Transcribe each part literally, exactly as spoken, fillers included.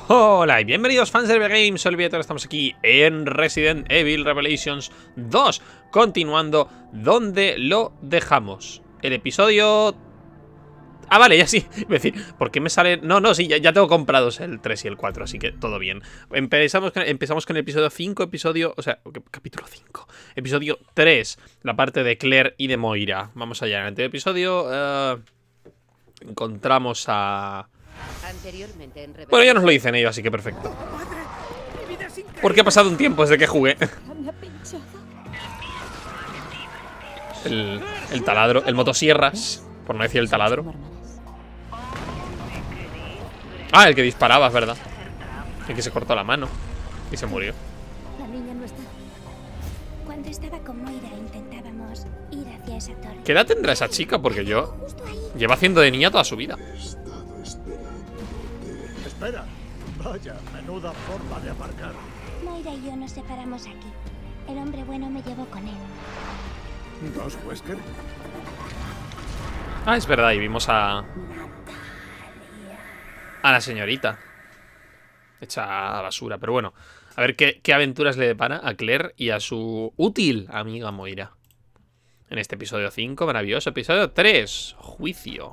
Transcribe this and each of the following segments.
Hola y bienvenidos fans de L B Games, soy Viator, estamos aquí en Resident Evil Revelations dos, continuando donde lo dejamos. El episodio... Ah, vale, ya sí. Iba a decir, ¿por qué me sale...? No, no, sí, ya, ya tengo comprados el tres y el cuatro, así que todo bien. Empezamos con, empezamos con el episodio cinco, episodio... O sea, capítulo cinco. Episodio tres, la parte de Claire y de Moira. Vamos allá, en el episodio... Uh, encontramos a... Anteriormente en Bueno, ya nos lo dicen ellos, así que perfecto. Porque ha pasado un tiempo desde que jugué. El, el taladro, el motosierras, por no decir el taladro. Ah, el que disparaba, es verdad. El que se cortó la mano y se murió. La niña no está. Cuando estaba con Moira intentábamos ir hacia esa torre. ¿Qué edad tendrá esa chica? Porque yo lleva haciendo de niña toda su vida. Espera, vaya, menuda forma de aparcar. Moira y yo nos separamos aquí. El hombre bueno me llevó con él. ¿Dos Wesker? Ah, es verdad, y vimos a... A la señorita hecha a basura, pero bueno. A ver qué, qué aventuras le depara a Claire y a su útil amiga Moira. En este episodio cinco, maravilloso. Episodio tres, juicio.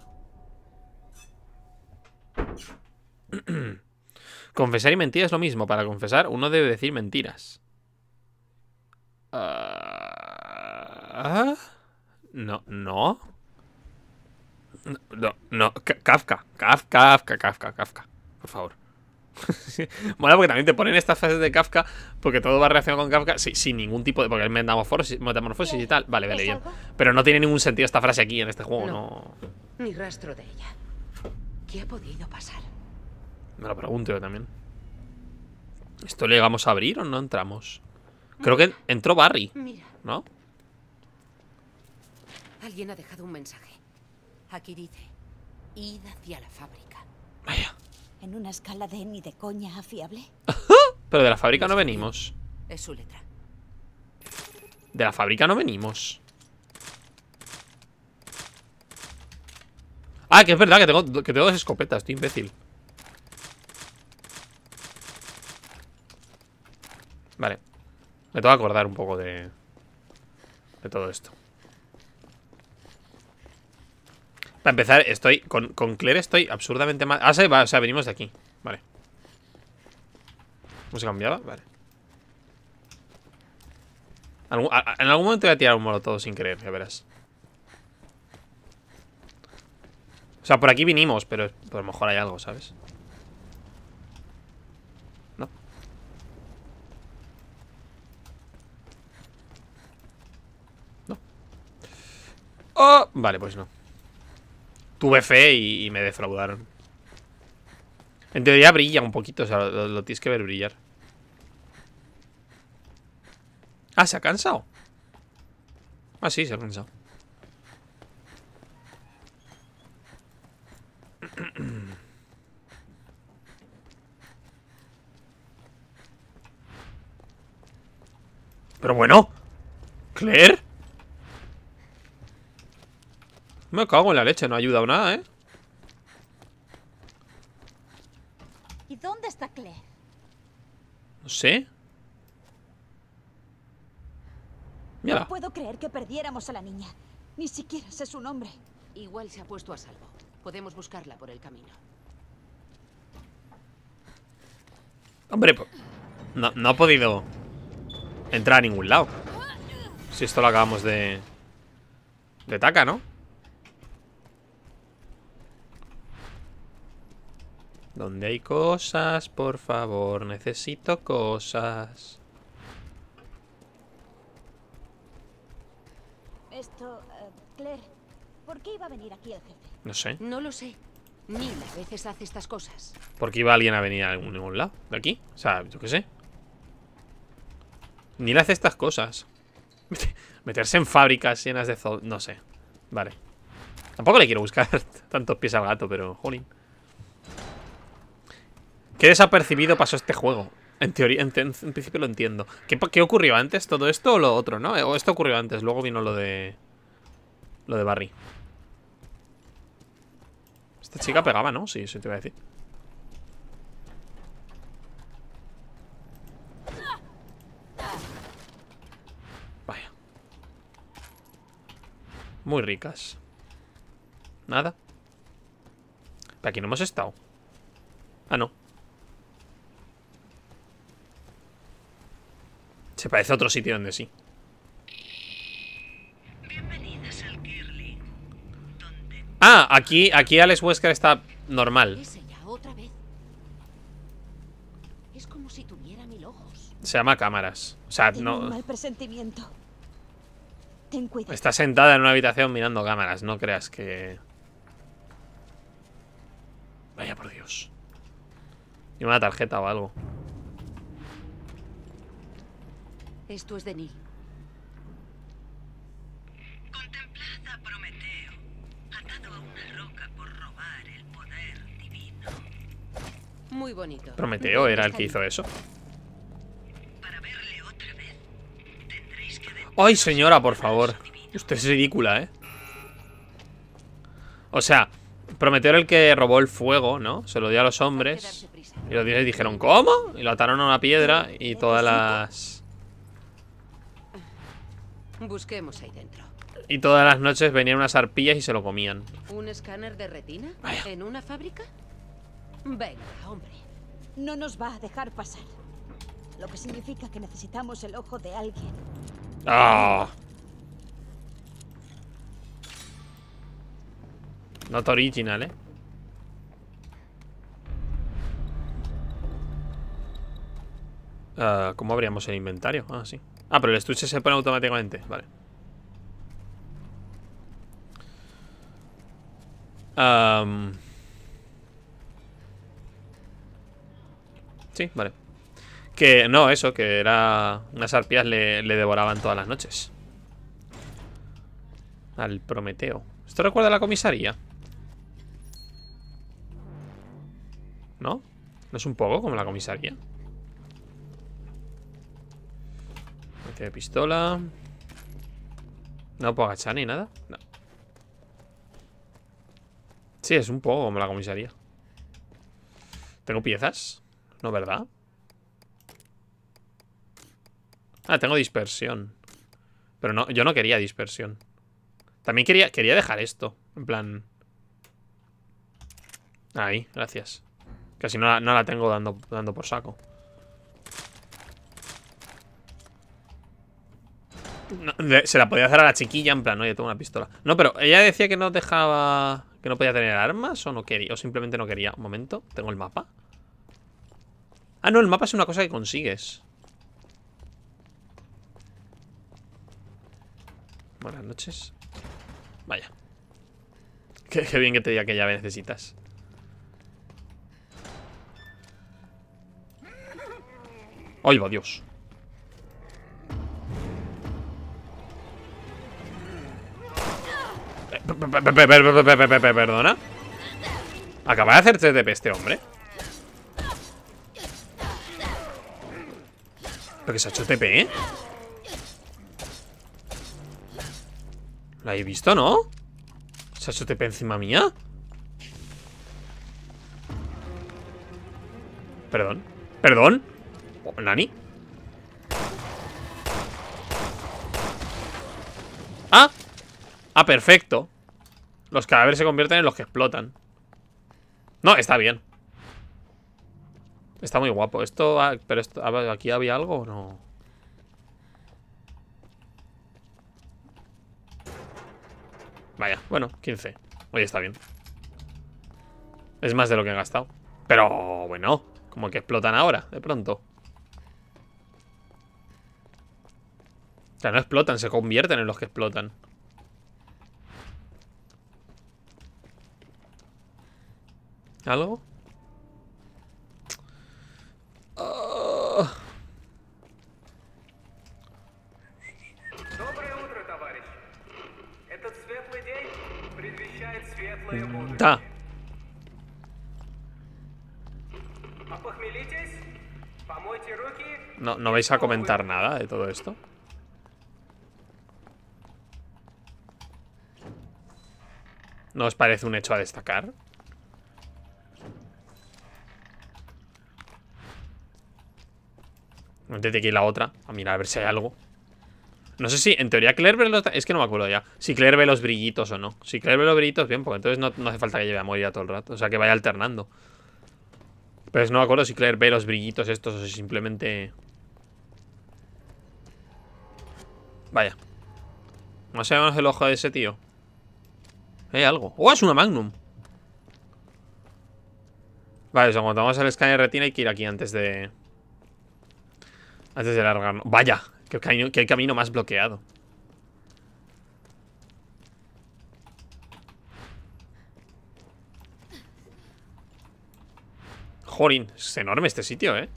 Confesar y mentir es lo mismo. Para confesar, uno debe decir mentiras. Uh... No, no. No, no. Kafka. Kafka, Kafka, Kafka, Kafka. Por favor. Mola porque también te ponen estas frases de Kafka, porque todo va relacionado con Kafka sí, sin ningún tipo de... Porque hay metamorfosis, metamorfosis y tal. Vale, vale, bien. Pero no tiene ningún sentido esta frase aquí en este juego, no. no. Ni rastro de ella. ¿Qué ha podido pasar? Me lo pregunto yo también. ¿Esto le llegamos a abrir o no entramos? Creo que entró Barry. Mira. ¿No? Alguien ha dejado un mensaje. Aquí dice: id hacia la fábrica. Vaya. ¿En una escala de ni de coña fiable? Pero de la fábrica no venimos. Es su letra. De la fábrica no venimos. Ah, que es verdad que tengo, que tengo dos escopetas, estoy imbécil. Vale. Me tengo que acordar un poco de... De todo esto. Para empezar, estoy... Con, con Claire estoy absurdamente mal... Ah, sí, va, o sea, venimos de aquí. Vale. ¿Cómo se cambiaba? Vale. Algún, a, en algún momento voy a tirar un molotov sin querer, ya verás. O sea, por aquí vinimos, pero a lo mejor hay algo, ¿sabes? No. No. Oh, vale, pues no. Tuve fe y, y me defraudaron. En teoría brilla un poquito, o sea, lo, lo tienes que ver brillar. Ah, ¿se ha cansado? Ah, sí, se ha cansado. Pero bueno, Claire. Me cago en la leche, no ha ayudado nada, ¿eh? ¿Y dónde está Claire? No sé. Mírala. No puedo creer que perdiéramos a la niña. Ni siquiera sé su nombre. Igual se ha puesto a salvo. Podemos buscarla por el camino. Hombre, no, no ha podido entrar a ningún lado. Si esto lo acabamos de... De taca, ¿no? Donde hay cosas, por favor, necesito cosas. Esto... Uh, Claire, ¿por qué iba a venir aquí el jefe? No sé. No lo sé. Neil a veces hace estas cosas. ¿Por qué iba alguien a venir a algún, ningún lado? ¿De aquí? O sea, yo qué sé. Ni le hace estas cosas. Meterse en fábricas llenas de... zo- No sé. Vale. Tampoco le quiero buscar tantos pies al gato, pero... Jolín. ¿Qué desapercibido pasó este juego? En teoría, en, en, en principio lo entiendo. ¿Qué, ¿Qué ocurrió antes? ¿Todo esto o lo otro, no? O esto ocurrió antes, luego vino lo de... Lo de Barry. Esta chica pegaba, ¿no? Sí, eso te iba a decir. Muy ricas. Nada. Pero aquí no hemos estado. Ah, no. Se parece a otro sitio donde sí. Ah, aquí, aquí Alex Wesker está normal. Es ella otra vez. Es como si tuviera mil ojos. Se llama cámaras. O sea, Tengo un no. mal presentimiento. Ten cuidado. Está sentada en una habitación mirando cámaras. No creas que... Vaya por Dios. Y una tarjeta o algo. Esto es de Neil. Contemplad a Prometeo, atado a una roca por robar el poder divino. Muy bonito. Prometeo era el que hizo eso. Para verle otra vez, tendréis que... ¡Ay, señora, por favor! Usted es ridícula, ¿eh? O sea, Prometeo era el que robó el fuego, ¿no? Se lo dio a los hombres. Y los dioses dijeron, ¿cómo? Y lo ataron a una piedra y todas las... Busquemos ahí dentro. Y todas las noches venían unas arpillas y se lo comían. ¿Un escáner de retina? Vaya. ¿En una fábrica? Venga, hombre. No nos va a dejar pasar. Lo que significa que necesitamos el ojo de alguien. ¡Ah! Not original, ¿eh? Ah, ¿cómo abríamos el inventario? Ah, sí. Ah, pero el estuche se pone automáticamente. Vale. Um... Sí, vale. Que no, eso, que era... Unas arpías le, le devoraban todas las noches. Al Prometeo. ¿Esto recuerda a la comisaría? ¿No? ¿No es un poco como la comisaría? De pistola. No puedo agachar ni nada. No. Sí, es un poco como la comisaría. ¿Tengo piezas? No, ¿verdad? Ah, tengo dispersión. Pero no, yo no quería dispersión. También quería, quería dejar esto. En plan... Ahí, gracias. Casi no la, no la tengo dando, dando por saco. No, se la podía hacer a la chiquilla en plan, oye, tengo una pistola. No, pero ella decía que no dejaba... Que no podía tener armas o no quería. O simplemente no quería. Un momento, tengo el mapa. Ah, no, el mapa es una cosa que consigues. Buenas noches. Vaya. Qué, qué bien que te diga qué llave necesitas. ¡Ay, va Dios! Perdona. Acaba de hacer T P este hombre. ¿Pero que se ha hecho T P, eh? ¿Lo habéis visto, no? ¿Se ha hecho T P encima mía? Perdón. ¿Perdón? Oh, ¿Nani? Ah. Ah, perfecto. Los cadáveres se convierten en los que explotan. No, está bien. Está muy guapo. Esto, ah, pero esto, ¿aquí había algo o no? Vaya, bueno, quince. Oye, está bien. Es más de lo que he gastado. Pero, bueno, como que explotan ahora, de pronto. O sea, no explotan, se convierten en los que explotan. ¿Algo? Oh. Да. No, ¿no vais a comentar nada de todo esto? ¿No os parece un hecho a destacar? Antes de que ir la otra, a mirar a ver si hay algo. No sé si, en teoría, Claire ve los... Es que no me acuerdo ya. Si Claire ve los brillitos o no. Si Claire ve los brillitos, bien, porque entonces no, no hace falta que lleve a morir todo el rato. O sea, que vaya alternando. Pero no me acuerdo si Claire ve los brillitos estos o si simplemente... Vaya. No sabemos el ojo de ese tío. Hay algo. ¡Oh, es una Magnum! Vale, o sea, cuando tomamos el escáner de retina hay que ir aquí antes de... Antes de largarnos. Vaya, que camino, que camino más bloqueado. Jorin, es enorme este sitio, ¿eh?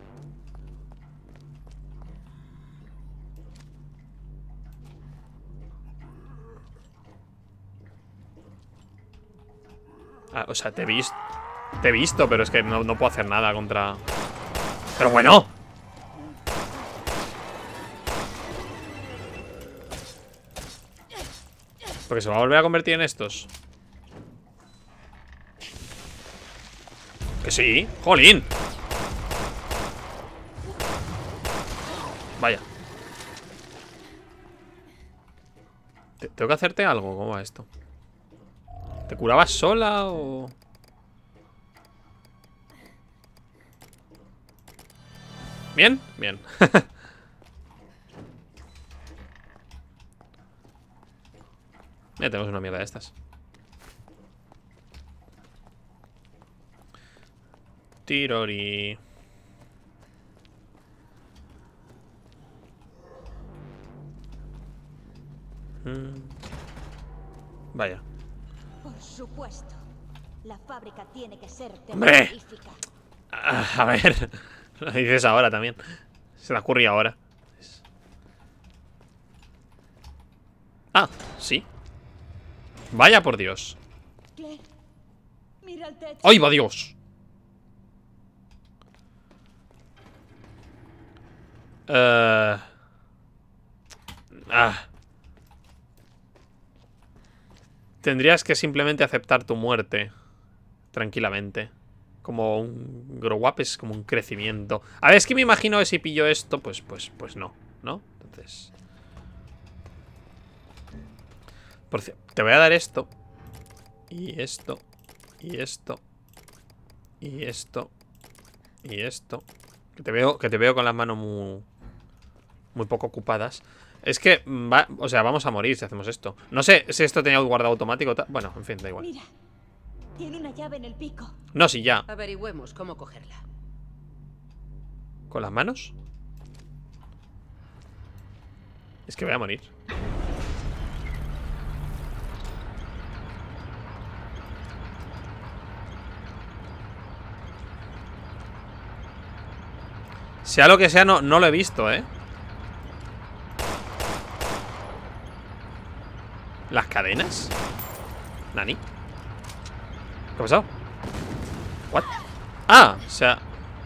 Ah, o sea, te he visto. Te he visto, pero es que no, no puedo hacer nada contra... ¡Pero bueno! Porque se va a volver a convertir en estos. Que sí, jolín. Vaya. ¿Tengo que hacerte algo? ¿Cómo va esto? ¿Te curabas sola o...? ¿Bien? Bien. Ya tenemos una mierda de estas. Tirori. Mm. Vaya. Por supuesto. La fábrica tiene que ser ¡Hombre! terrorífica. Ah, a ver. Lo dices ahora también. Se me ocurrió ahora. Ah, sí. Vaya por Dios. Claire, mira el techo. ¡Ay, va Dios! Uh... Ah. Tendrías que simplemente aceptar tu muerte. Tranquilamente. Como un grow up, es como un crecimiento. A ver, es que me imagino que si pillo esto, pues, pues, pues no, ¿no? Entonces... Por cierto, te voy a dar esto. Y esto. Y esto. Y esto. Y esto. Que te veo, que te veo con las manos muy... Muy poco ocupadas. Es que, va, o sea, vamos a morir si hacemos esto. No sé si esto tenía guardado automático. Bueno, en fin, da igual. Mira, tiene una llave en el pico. No, sí, ya. Averigüemos cómo cogerla. ¿Con las manos? Es que voy a morir. Sea lo que sea, no, no lo he visto, ¿eh? ¿Las cadenas? ¿Nani? ¿Qué ha pasado? ¿What? Ah, se ha...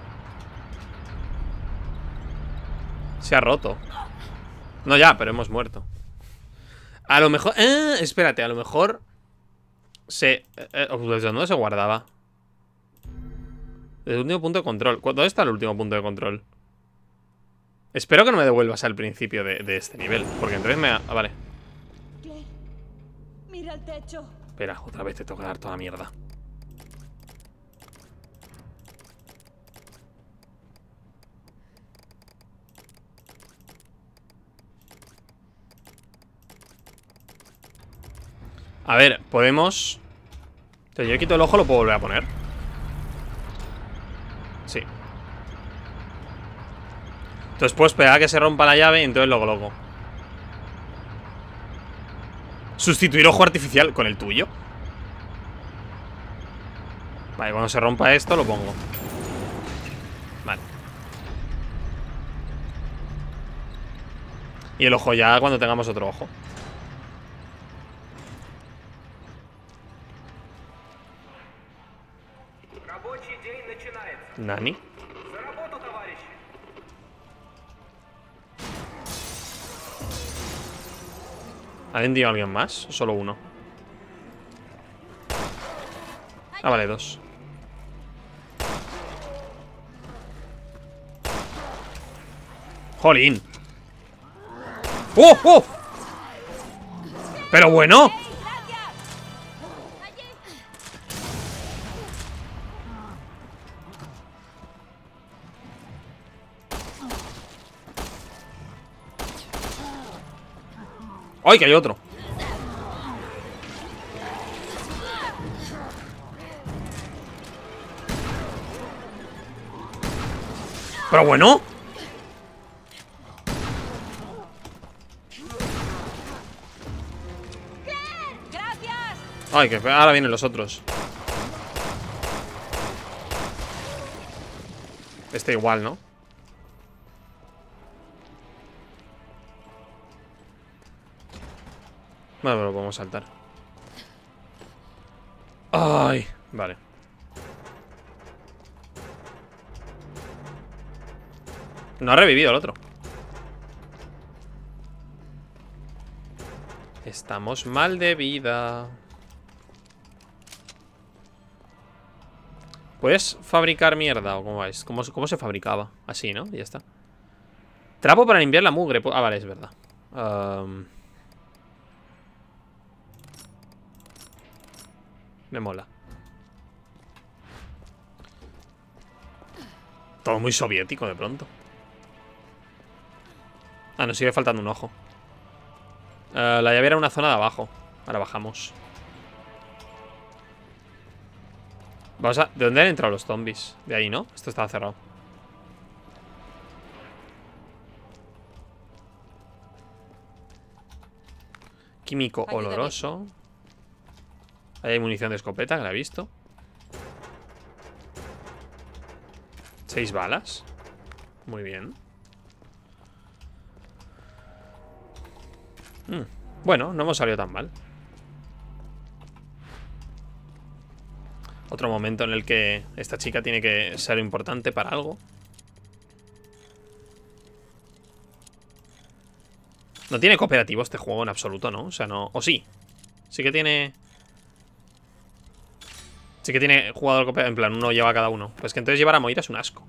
Se ha roto. No, ya, pero hemos muerto. A lo mejor... Eh, espérate, a lo mejor... Se... Eh, ¿Desde dónde se guardaba? Desde el último punto de control. ¿Dónde está el último punto de control? Espero que no me devuelvas al principio de, de este nivel. Porque entonces me... Ah, vale. Claire, mira el techo. Espera, otra vez te tengo que dar toda mierda. A ver, podemos... Si yo quito el ojo, ¿lo puedo volver a poner? Sí. Entonces puedo esperar a que se rompa la llave y entonces lo coloco. Sustituir ojo artificial con el tuyo. Vale, cuando se rompa esto lo pongo. Vale. Y el ojo ya cuando tengamos otro ojo. ¿Nani? ¿Ha vendido alguien más? ¿O solo uno? Ah, vale, dos. ¡Jolín! ¡Oh, oh! Pero bueno. ¡Ay, que hay otro! Pero bueno. Ay, que ahora vienen los otros. Este igual, ¿no? Bueno, pero lo podemos saltar. Ay, vale. No ha revivido el otro. Estamos mal de vida. ¿Puedes fabricar mierda o cómo vais? ¿Cómo, cómo se fabricaba? Así, ¿no? Y ya está. Trapo para limpiar la mugre. Ah, vale, es verdad. Um... Me mola. Todo muy soviético de pronto. Ah, nos sigue faltando un ojo. uh, La llave era una zona de abajo. Ahora bajamos. Vamos a... ¿De dónde han entrado los zombies? De ahí, ¿no? Esto estaba cerrado. Químico oloroso. Ahí hay munición de escopeta, que la he visto. Seis balas. Muy bien. mm. Bueno, no hemos salido tan mal. Otro momento en el que esta chica tiene que ser importante para algo. No tiene cooperativo este juego en absoluto, ¿no? O sea, no... O sí. Sí que tiene... Sí que tiene jugador cooperativo. En plan, uno lleva a cada uno. Pues que entonces llevar a Moira es un asco.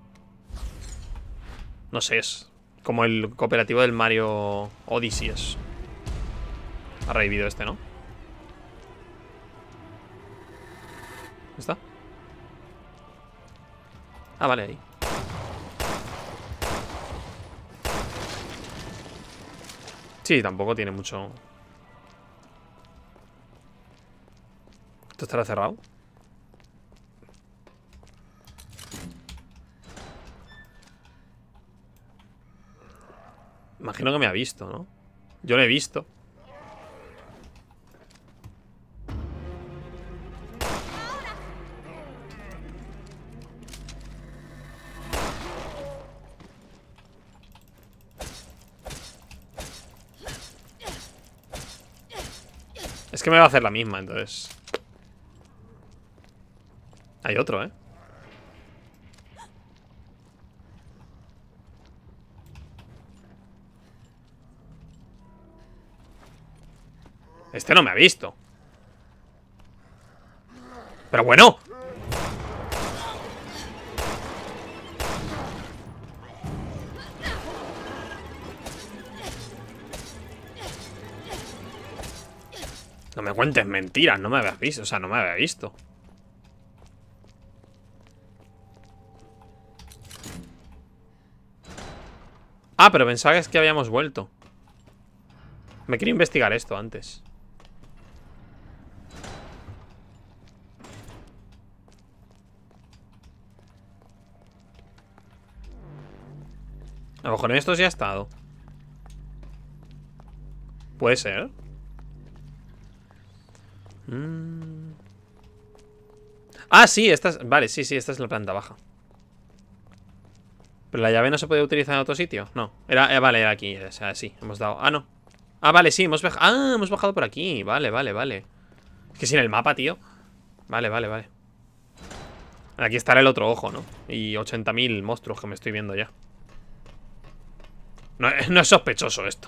No sé, es como el cooperativo del Mario Odyssey. Es... Ha revivido este, ¿no? ¿Está? Ah, vale, ahí. Sí, tampoco tiene mucho. ¿Esto estará cerrado? Imagino que me ha visto, ¿no? Yo lo he visto. Es que me va a hacer la misma, entonces. Hay otro, ¿eh? Este no me ha visto. Pero bueno. No me cuentes mentiras, no me habías visto. O sea, no me había visto. Ah, pero pensaba que es que habíamos vuelto. Me quería investigar esto antes. A lo mejor en estos ya ha estado. Puede ser. Mm. Ah, sí, esta es... Vale, sí, sí, esta es la planta baja. ¿Pero la llave no se puede utilizar en otro sitio? No, era, eh, vale, era aquí, o sea, sí, hemos dado... Ah, no. Ah, vale, sí, hemos bajado... Ah, hemos bajado por aquí, vale, vale, vale. Es que sin el mapa, tío. Vale, vale, vale. Aquí estará el otro ojo, ¿no? Y ochenta mil monstruos que me estoy viendo ya. No, no es sospechoso esto.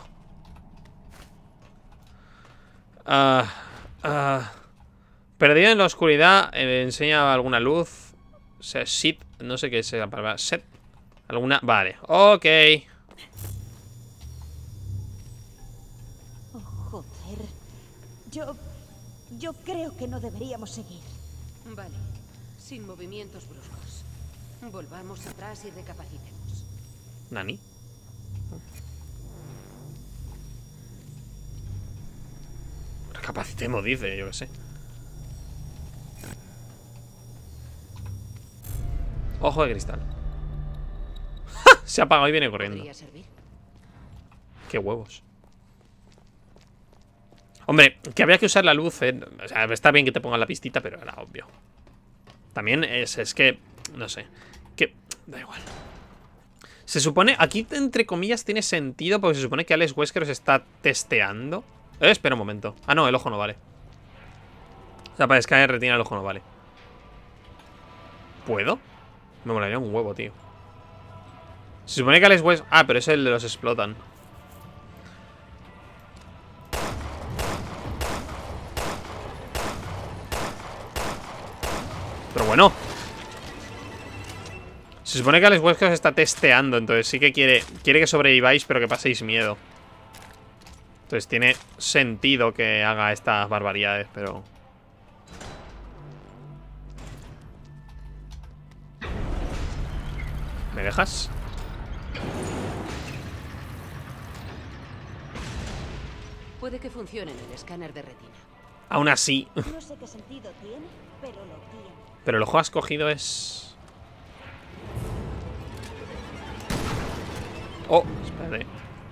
Ah... Uh, perdido en la oscuridad. eh, Enseña alguna luz. O sea, sit, no sé qué es la palabra. Set. Alguna, vale, ok. Yo... yo creo que no deberíamos seguir. Vale. Sin movimientos bruscos. Volvamos atrás y recapacitemos. ¿Nani? Recapacitemos, dice, yo qué sé. Ojo de cristal. ¡Ja! Se ha apagado y viene corriendo. ¿Podría servir? Qué huevos. Hombre, que había que usar la luz, ¿eh? O sea, está bien que te pongan la pistita, pero era obvio. También es, es que... no sé. Que... da igual. Se supone... aquí, entre comillas, tiene sentido porque se supone que Alex Wesker se está testeando. Eh, espera un momento. Ah, no, el ojo no vale. O sea, para escanear retina el ojo no vale. ¿Puedo? Me molaría un huevo, tío. Se supone que Alex Wesker... ah, pero es el de los explotan. Pero bueno. Se supone que Alex Wesker se está testeando. Entonces sí que quiere Quiere que sobreviváis, pero que paséis miedo. Entonces tiene sentido que haga estas barbaridades, pero... ¿me dejas? Puede que funcione en el escáner de retina. Aún así. No sé qué sentido tiene, pero lo tiene. Pero el ojo has cogido es... oh, espérate.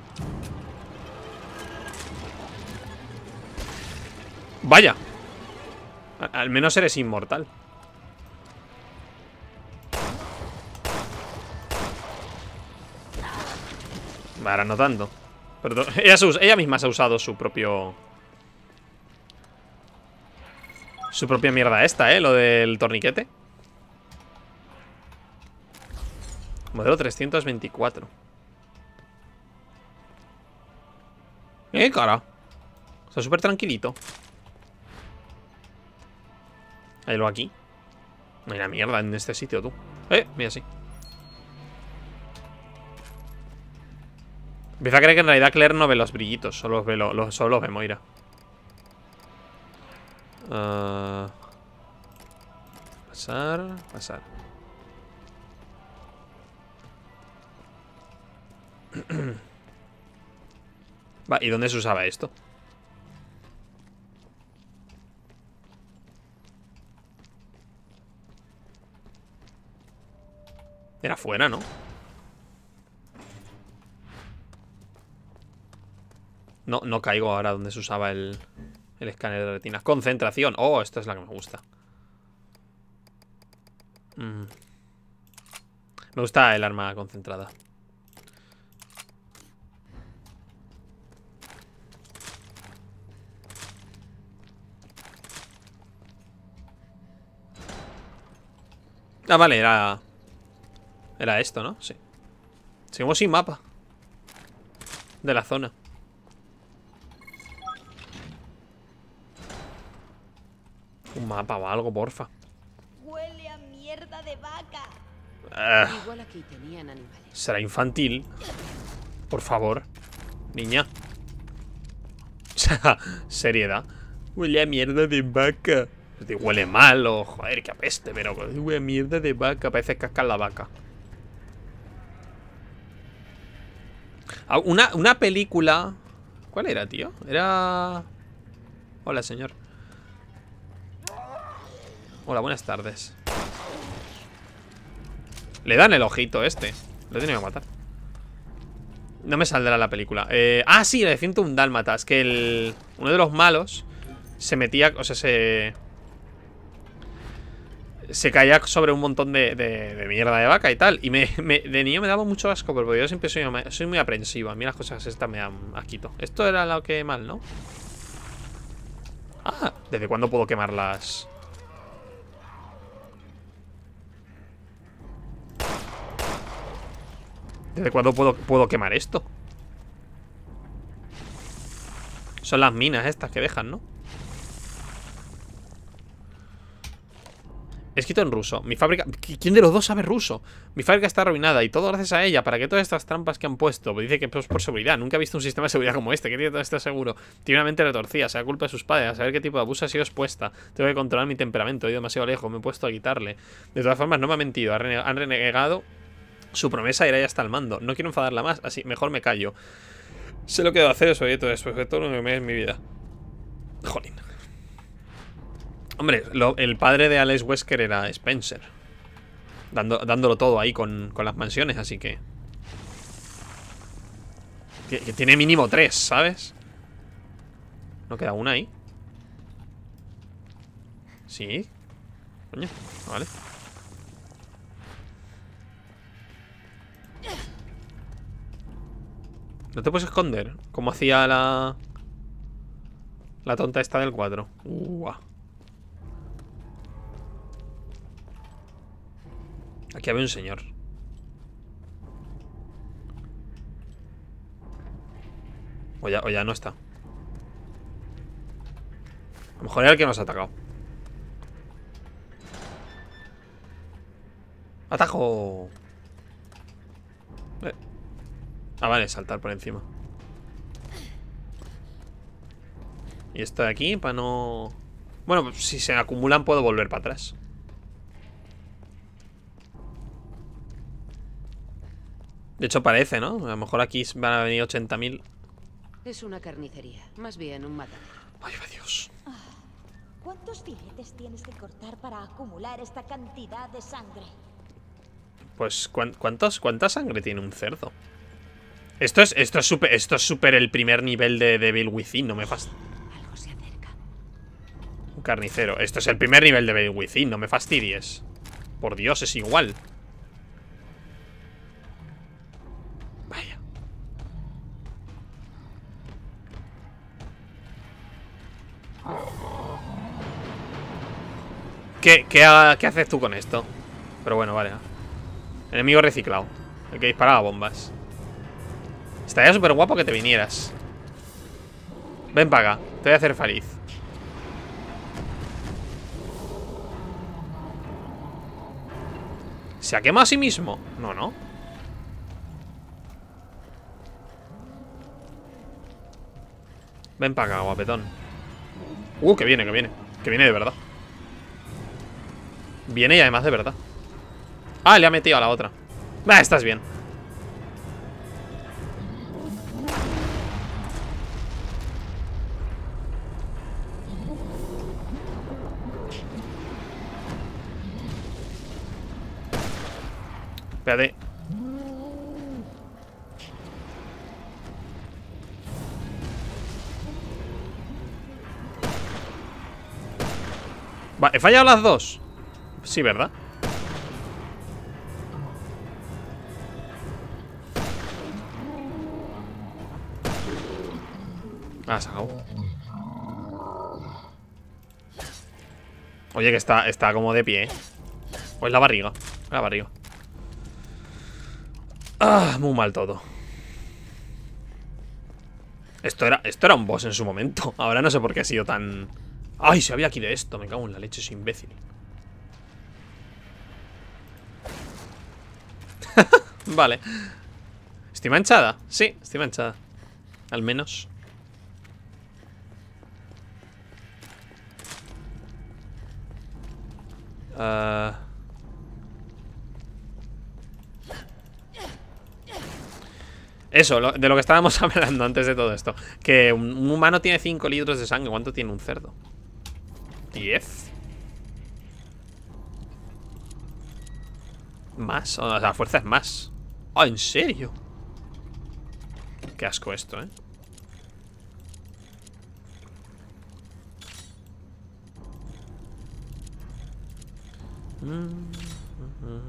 Vaya. Al menos eres inmortal. Ahora no tanto. Pero ella, se usa, ella misma se ha usado su propio... su propia mierda esta, ¿eh? Lo del torniquete. Modelo trescientos veinticuatro. Eh, cara. Está súper tranquilito. Hay lo aquí. No hay una mierda en este sitio, tú. Eh, mira, sí. Empiezo a creer que en realidad Claire no ve los brillitos. Solo los ve, lo, lo, solo los ve Moira. Uh, pasar, pasar. Va, ¿y dónde se usaba esto? Era fuera, ¿no? No, no caigo ahora donde se usaba el, el escáner de retinas. Concentración. Oh, esta es la que me gusta. Mm. Me gusta el arma concentrada. Ah, vale, era... era esto, ¿no? Sí. Seguimos sin mapa de la zona. Un mapa o algo, porfa. Huele a mierda de vaca. Uh, Igual aquí tenían animales. Será infantil. Por favor. Niña. O sea, seriedad. Huele a mierda de vaca. Huele mal o joder, que apeste, pero huele a mierda de vaca. Parece cascar la vaca. Una, una película. ¿Cuál era, tío? Era... hola, señor. Hola, buenas tardes. Le dan el ojito este. Lo he tenido que matar. No me saldrá la película. eh, Ah, sí, la de ciento uno Dálmatas. Que el... uno de los malos se metía... o sea, se... se caía sobre un montón de, de, de mierda de vaca y tal. Y me, me, de niño me daba mucho asco, pero yo siempre soy, soy muy aprensivo. A mí las cosas estas me dan asquito. Esto era lo que mal, ¿no? Ah, ¿desde cuándo puedo quemar las...? ¿Desde cuándo puedo, puedo quemar esto? Son las minas estas que dejan, ¿no? Es escrito en ruso. Mi fábrica... ¿Quién de los dos sabe ruso? Mi fábrica está arruinada y todo gracias a ella. ¿Para qué todas estas trampas que han puesto? Pues dice que es por seguridad. Nunca he visto un sistema de seguridad como este. ¿Qué tiene todo este seguro? Tiene una mente retorcida. Sea culpa de sus padres. A saber qué tipo de abuso ha sido expuesta. Tengo que controlar mi temperamento. He ido demasiado lejos. Me he puesto a quitarle. De todas formas, no me ha mentido. Han rene- han renegado su promesa de ir ahí hasta el mando. No quiero enfadarla más. Así, mejor me callo. Sé lo que debo hacer. Eso y todo eso. Es todo lo que me es mi vida. Jolín. Hombre, lo, el padre de Alex Wesker era Spencer. Dando, dándolo todo ahí con, con las mansiones, así que... que... Que tiene mínimo tres, ¿sabes? ¿No queda una ahí? ¿Sí? Coño, vale. ¿No te puedes esconder? Como hacía la... La tonta esta del cuadro. Uah. Aquí había un señor. O ya, o ya no está. A lo mejor era el que nos ha atacado. ¡Atajo! Eh. Ah, vale, saltar por encima. Y esto de aquí, para no... Bueno, pues, si se acumulan puedo volver para atrás. De hecho parece, ¿no? A lo mejor aquí van a venir ochenta mil. Es una carnicería, más bien un matadero. Ay, va Dios. ¿Cuántos filetes tienes que cortar para acumular esta cantidad de sangre? Pues, ¿cuán, cuántos, ¿cuánta sangre tiene un cerdo? Esto es esto es súper esto es súper el primer nivel de Devil Within, no me fastidies. Algo se acerca. Un carnicero. Esto es el primer nivel de Devil Within, no me fastidies. Por Dios, es igual. Vaya. ¿Qué, qué, ha- qué haces tú con esto? Pero bueno, vale. Enemigo reciclado. El que disparaba bombas. Estaría súper guapo que te vinieras. Ven para acá. Te voy a hacer feliz. ¿Se ha quemado a sí mismo? No, no. Ven para acá, guapetón. Uh, que viene, que viene. Que viene de verdad. Viene y además de verdad. Ah, le ha metido a la otra. Va, estás bien. Espérate. Va, he fallado las dos. Sí, ¿verdad? Ah, se acabó. Oye, que está, está como de pie, ¿eh? O es la barriga. La barriga. Ah, muy mal todo. Esto era, esto era un boss en su momento. Ahora no sé por qué ha sido tan... ¡Ay, se había aquí de esto! Me cago en la leche, ese imbécil. Vale. ¿Estoy manchada? Sí, estoy manchada. Al menos. Uh... Eso, lo, de lo que estábamos hablando antes de todo esto. Que un, un humano tiene cinco litros de sangre. ¿Cuánto tiene un cerdo? diez. Más, o sea, la fuerza es más. Ah, ¿en serio? Qué asco esto, ¿eh? Mm, mm,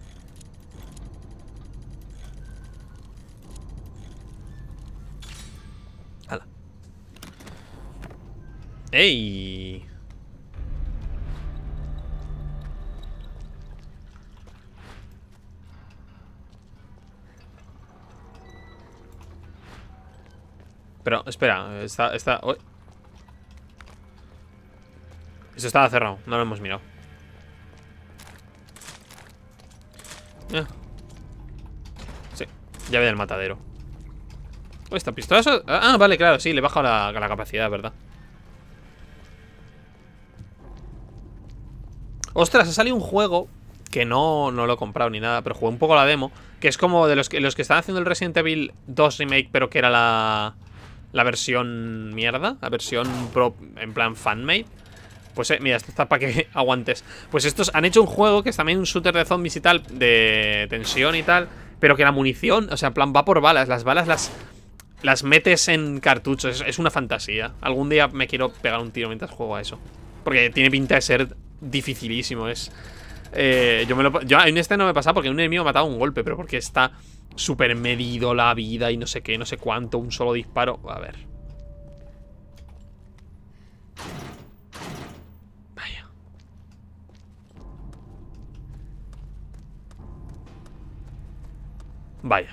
¡Hala! ¡Ey! Pero, espera, está... está uy. Esto estaba cerrado, no lo hemos mirado. Eh. Sí, llave del matadero. Oh, esta pistola... Eso... Ah, vale, claro, sí, le he bajado la, la capacidad, ¿verdad? Ostras, ha salido un juego que no, no lo he comprado ni nada, pero jugué un poco la demo, que es como de los que, los que están haciendo el Resident Evil dos Remake, pero que era la, la versión mierda, la versión pro, en plan fanmade. Pues eh, mira, esto está para que aguantes. Pues estos han hecho un juego que es también un shooter de zombies y tal, de tensión y tal, pero que la munición, o sea, en plan va por balas. Las balas las, las metes en cartuchos, es, es una fantasía. Algún día me quiero pegar un tiro mientras juego a eso, porque tiene pinta de ser dificilísimo. Es... Eh, yo me lo, yo en este no me pasa porque un enemigo me ha matado un golpe, pero porque está súper medido la vida y no sé qué, no sé cuánto, un solo disparo. A ver. Vaya. Vaya.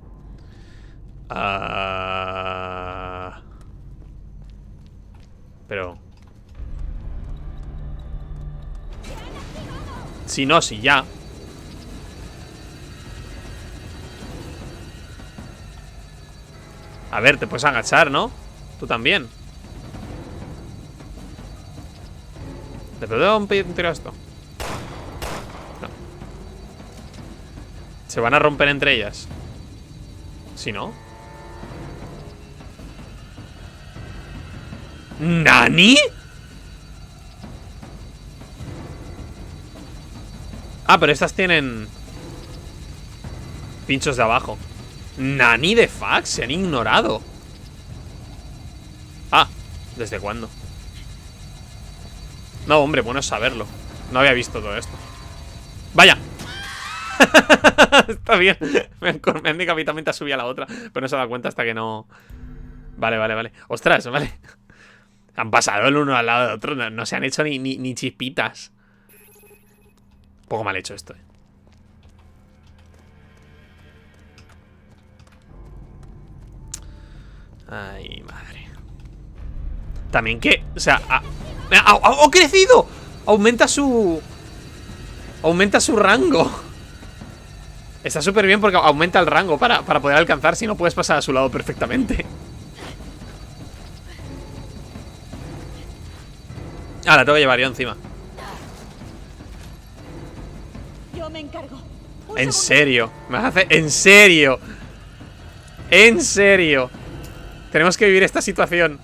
Uh... Pero... Si no, si ya. A ver, te puedes agachar, ¿no? Tú también. ¿Le puedo dar un tiro a esto? No. ¿Se van a romper entre ellas? Si no. ¿Nani? Ah, pero estas tienen pinchos de abajo. Nani de fuck, se han ignorado. Ah, ¿desde cuándo? No, hombre, bueno saberlo. No había visto todo esto. ¡Vaya! Está bien. Me han, me han decapitado mientras subía la otra, pero no se da cuenta hasta que no... Vale, vale, vale. Ostras, vale. Han pasado el uno al lado del otro. No, no se han hecho ni, ni, ni chispitas. Un poco mal hecho esto, eh. Ay, madre. También que, o sea, ha, ha, ha, ha crecido. Aumenta su Aumenta su rango. Está súper bien porque aumenta el rango para, para poder alcanzar. Si no, puedes pasar a su lado perfectamente. Ah, la tengo que llevar yo encima. Yo me encargo. Un En segundo. serio, me hace... En serio. En serio. Tenemos que vivir esta situación.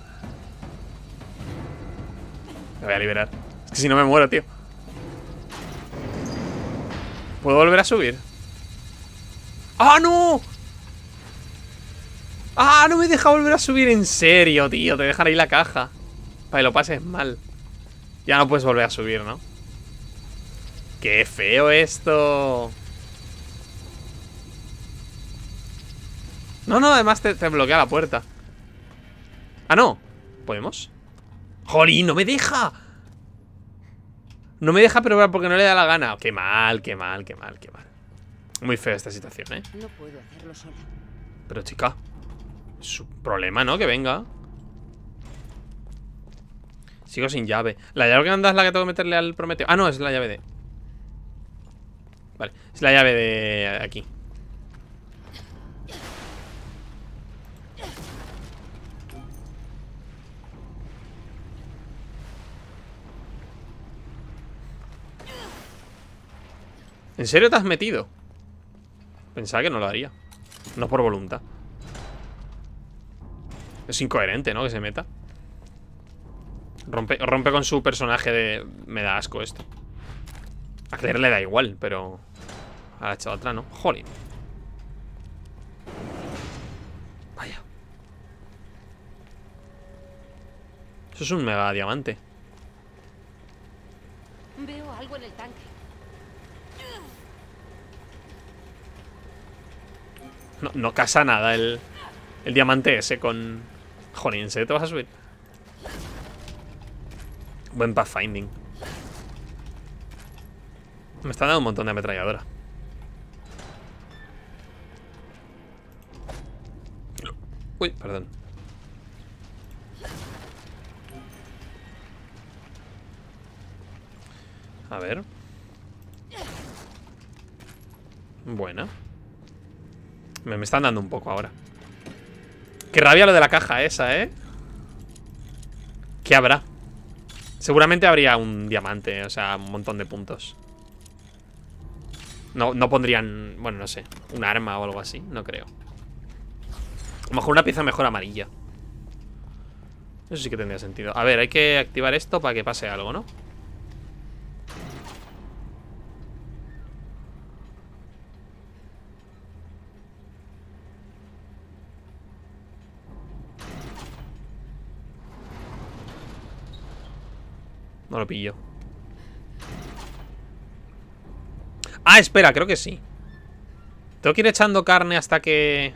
Me voy a liberar. Es que si no me muero, tío. ¿Puedo volver a subir? ¡Ah, no! ¡Ah, no me deja volver a subir! En serio, tío. Te dejan ahí la caja para que lo pases mal. Ya no puedes volver a subir, ¿no? ¡Qué feo esto! No, no, además te, te bloquea la puerta. Ah, no. ¿Podemos? ¡Jolín, no me deja! No me deja probar porque no le da la gana. Qué mal, qué mal, qué mal, qué mal. Muy fea esta situación, ¿eh? No puedo hacerlo sola. Pero, chica, es su problema, ¿no? Que venga. Sigo sin llave. ¿La llave que anda es la que tengo que meterle al Prometeo? Ah, no, es la llave de... Vale, es la llave de aquí. ¿En serio te has metido? Pensaba que no lo haría. No por voluntad. Es incoherente, ¿no? Que se meta. Rompe, rompe con su personaje de... Me da asco esto. A Claire le da igual, pero... A la otra no. Jolín. Vaya. Eso es un mega diamante. Veo algo en el tanque. No, no casa nada el, el diamante ese con... Jolín, ¿en serio te vas a subir? Buen pathfinding. Me están dando un montón de ametralladora. Uy, perdón. A ver. Buena. Me, me están dando un poco ahora. Qué rabia lo de la caja esa, ¿eh? ¿Qué habrá? Seguramente habría un diamante, o sea, un montón de puntos. No, no pondrían, bueno, no sé, un arma o algo así, no creo. A lo mejor una pieza mejor amarilla. Eso sí que tendría sentido. A ver, hay que activar esto para que pase algo, ¿no? No lo pillo. Ah, espera, creo que sí. Tengo que ir echando carne hasta que...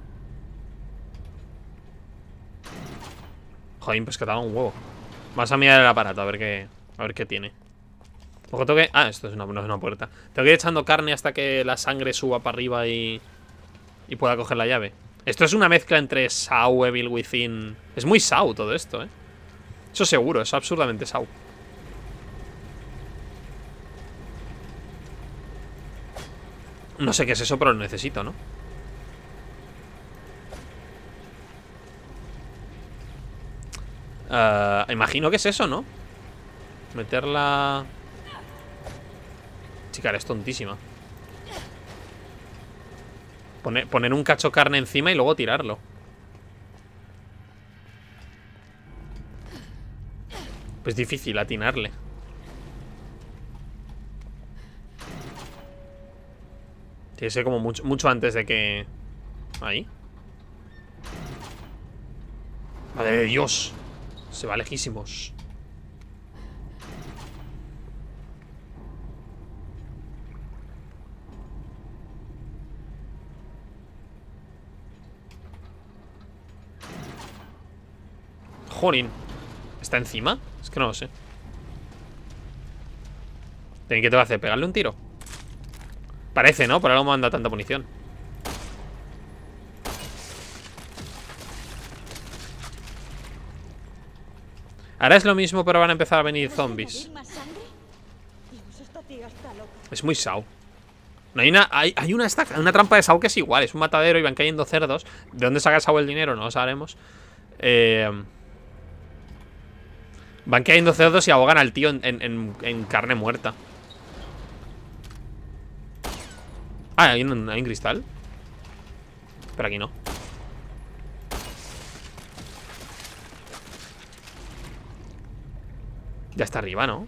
Joder, pues que te ha dado un huevo. Vamos a mirar el aparato, a ver qué, a ver qué tiene. Ojo, tengo que... Ah, esto es una, no es una puerta. Tengo que ir echando carne hasta que la sangre suba para arriba y... Y pueda coger la llave. Esto es una mezcla entre Saw, Evil Within... Es muy Saw todo esto, ¿eh? Eso seguro, es absurdamente Saw. No sé qué es eso, pero lo necesito, ¿no? Uh, imagino que es eso, ¿no? Meterla... Chica, eres tontísima. Poner, poner un cacho carne encima y luego tirarlo. Pues difícil atinarle. Tiene que ser como mucho, mucho antes de que... Ahí. Madre de Dios. Se va lejísimos. Jorin. ¿Está encima? Es que no lo sé. ¿Qué te va a hacer? ¿Pegarle un tiro? Parece, ¿no? Por algo me anda tanta munición. Ahora es lo mismo, pero van a empezar a venir zombies. Es muy Saw. No hay una, hay, hay una, estaca, una trampa de Saw que es igual. Es un matadero y van cayendo cerdos. ¿De dónde saca Saw el dinero? No lo sabremos. Eh, van cayendo cerdos y ahogan al tío en, en, en carne muerta. Ah, ¿hay un, ¿hay un cristal? Pero aquí no. Ya está arriba, ¿no?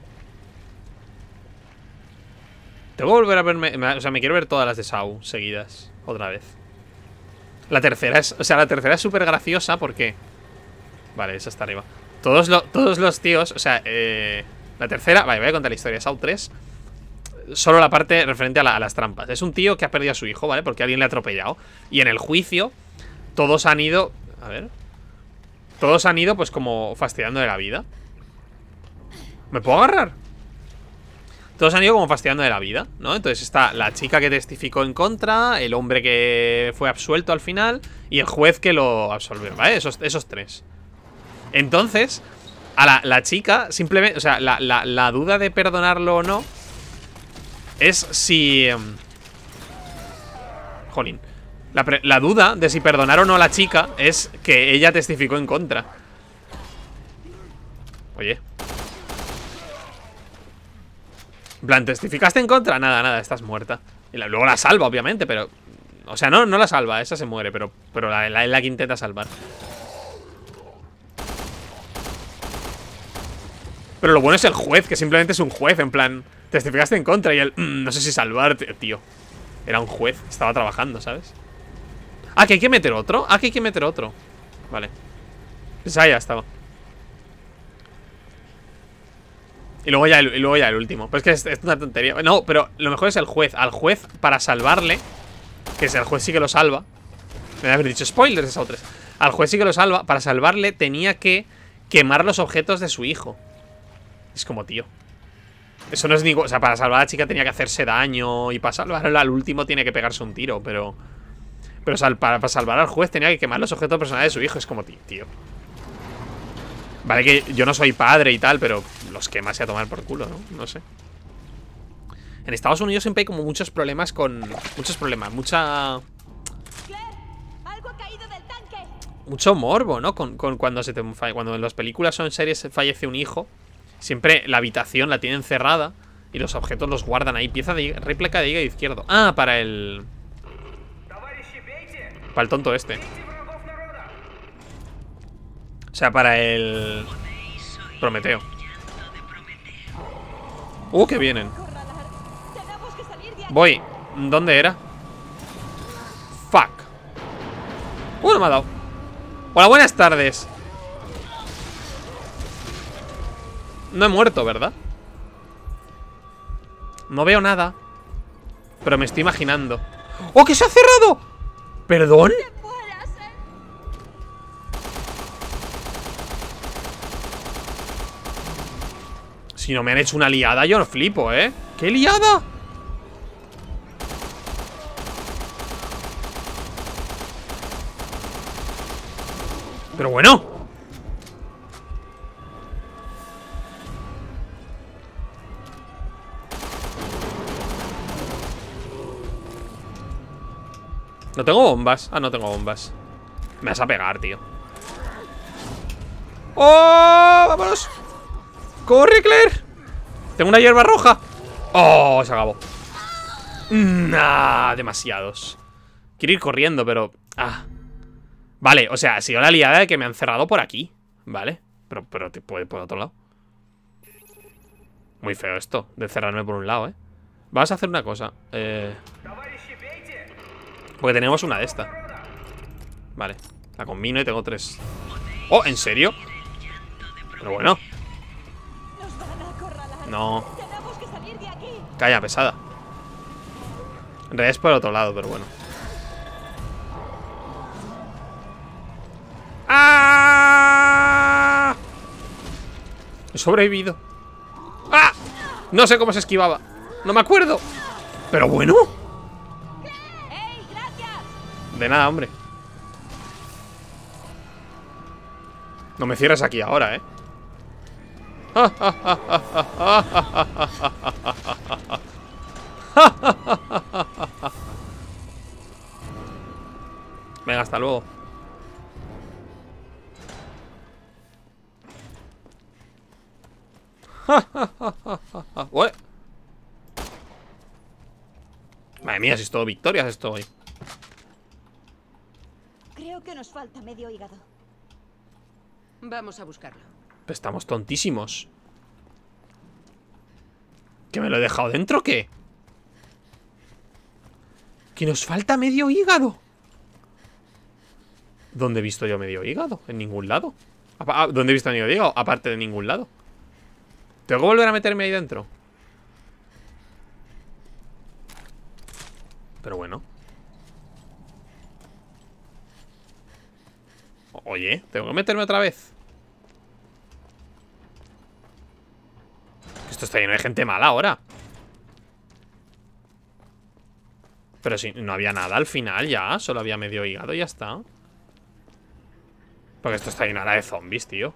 Tengo que volver a verme... O sea, me quiero ver todas las de Saw seguidas. Otra vez. La tercera es... O sea, la tercera es súper graciosa porque... Vale, esa está arriba. Todos, lo, todos los tíos... O sea, eh, la tercera... Vale, voy a contar la historia. Saw tres... Solo la parte referente a, la, a las trampas. Es un tío que ha perdido a su hijo, ¿vale? Porque alguien le ha atropellado. Y en el juicio, todos han ido... A ver... Todos han ido, pues, como fastidiando de la vida. ¿Me puedo agarrar? Todos han ido como fastidiando de la vida, ¿no? Entonces está la chica que testificó en contra, el hombre que fue absuelto al final y el juez que lo absolvió, ¿vale? Esos, esos tres. Entonces, a la, la chica simplemente... O sea, la, la, la duda de perdonarlo o no es si... Um, jolín. La, la duda de si perdonar o no a la chica es que ella testificó en contra. Oye. En plan, ¿testificaste en contra? Nada, nada, estás muerta. Y la, luego la salva, obviamente, pero... O sea, no, no la salva, esa se muere, pero, pero la, la, la que intenta salvar. Pero lo bueno es el juez, que simplemente es un juez, en plan... Testificaste en contra y él... Mmm, no sé si salvarte, tío. Era un juez, estaba trabajando, ¿sabes? Ah, que hay que meter otro. Ah, que hay que meter otro. Vale. Pues ahí ya estaba. Y luego ya el, y luego ya el último. Pero es que es, es una tontería. No, pero lo mejor es el juez. Al juez, para salvarle, que es el juez sí que lo salva. Me debe haber dicho spoilers de Saw tres. Al juez sí que lo salva. Para salvarle tenía que quemar los objetos de su hijo. Es como, tío. Eso no es ni... O sea, para salvar a la chica tenía que hacerse daño. Y para salvarla al último tiene que pegarse un tiro. Pero... Pero sal, para, para salvar al juez tenía que quemar los objetos personales de su hijo. Es como, tío. Vale que yo no soy padre y tal, pero los quemas y a tomar por culo, ¿no? No sé. En Estados Unidos siempre hay como muchos problemas con... Muchos problemas, mucha... Claire, algo ha caído del tanque. Mucho morbo, ¿no? Con, con cuando se te falla, cuando en las películas o en series fallece un hijo, siempre la habitación la tienen cerrada y los objetos los guardan ahí. Pieza de réplica de hígado izquierdo. Ah, para el... Para el tonto este. O sea, para el... Prometeo. Uh, que vienen. Voy. ¿Dónde era? Fuck. Uh, no me ha dado. Hola, buenas tardes. No he muerto, ¿verdad? No veo nada. Pero me estoy imaginando. ¡Oh, que se ha cerrado! ¿Perdón? Si no me han hecho una liada, yo no flipo, ¿eh? ¿Qué liada? Pero bueno. No tengo bombas. Ah, no tengo bombas. Me vas a pegar, tío. ¡Oh! ¡Vámonos! ¡Corre, Claire! Tengo una hierba roja. ¡Oh! Se acabó. Nah, demasiados. Quiero ir corriendo, pero... Ah. Vale, o sea, ha sido la liada de que me han cerrado por aquí. Vale. Pero, pero te puede por otro lado. Muy feo esto, de cerrarme por un lado, ¿eh? Vamos a hacer una cosa. Eh... Porque tenemos una de esta. Vale, la combino y tengo tres. ¡Oh! ¿En serio? Pero bueno. No. Calla, pesada. En realidad es por el otro lado, pero bueno. ¡Ah! He sobrevivido. ¡Ah! No sé cómo se esquivaba. No me acuerdo. Pero bueno. De nada, hombre. No me cierres aquí ahora, ¿eh? Venga, hasta luego. Ué. Madre mía, si es todo victorias esto hoy. Creo que nos falta medio hígado. Vamos a buscarlo. Estamos tontísimos. ¿Que me lo he dejado dentro o qué? Que nos falta medio hígado. ¿Dónde he visto yo medio hígado? En ningún lado. ¿Dónde he visto medio hígado? Aparte de ningún lado. ¿Tengo que volver a meterme ahí dentro? Pero bueno. Oye, ¿tengo que meterme otra vez? Esto está lleno de gente mala ahora. Pero si no había nada al final ya. Solo había medio hígado y ya está. Porque esto está lleno ahora de zombies, tío.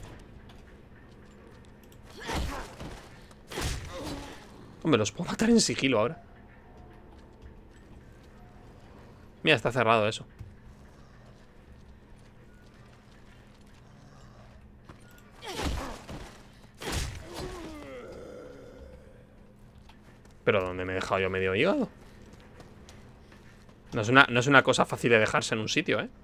Hombre, los puedo matar en sigilo ahora. Mira, está cerrado eso. ¿Pero dónde me he dejado yo medio hígado? No es una, no es una cosa fácil de dejarse en un sitio, ¿eh?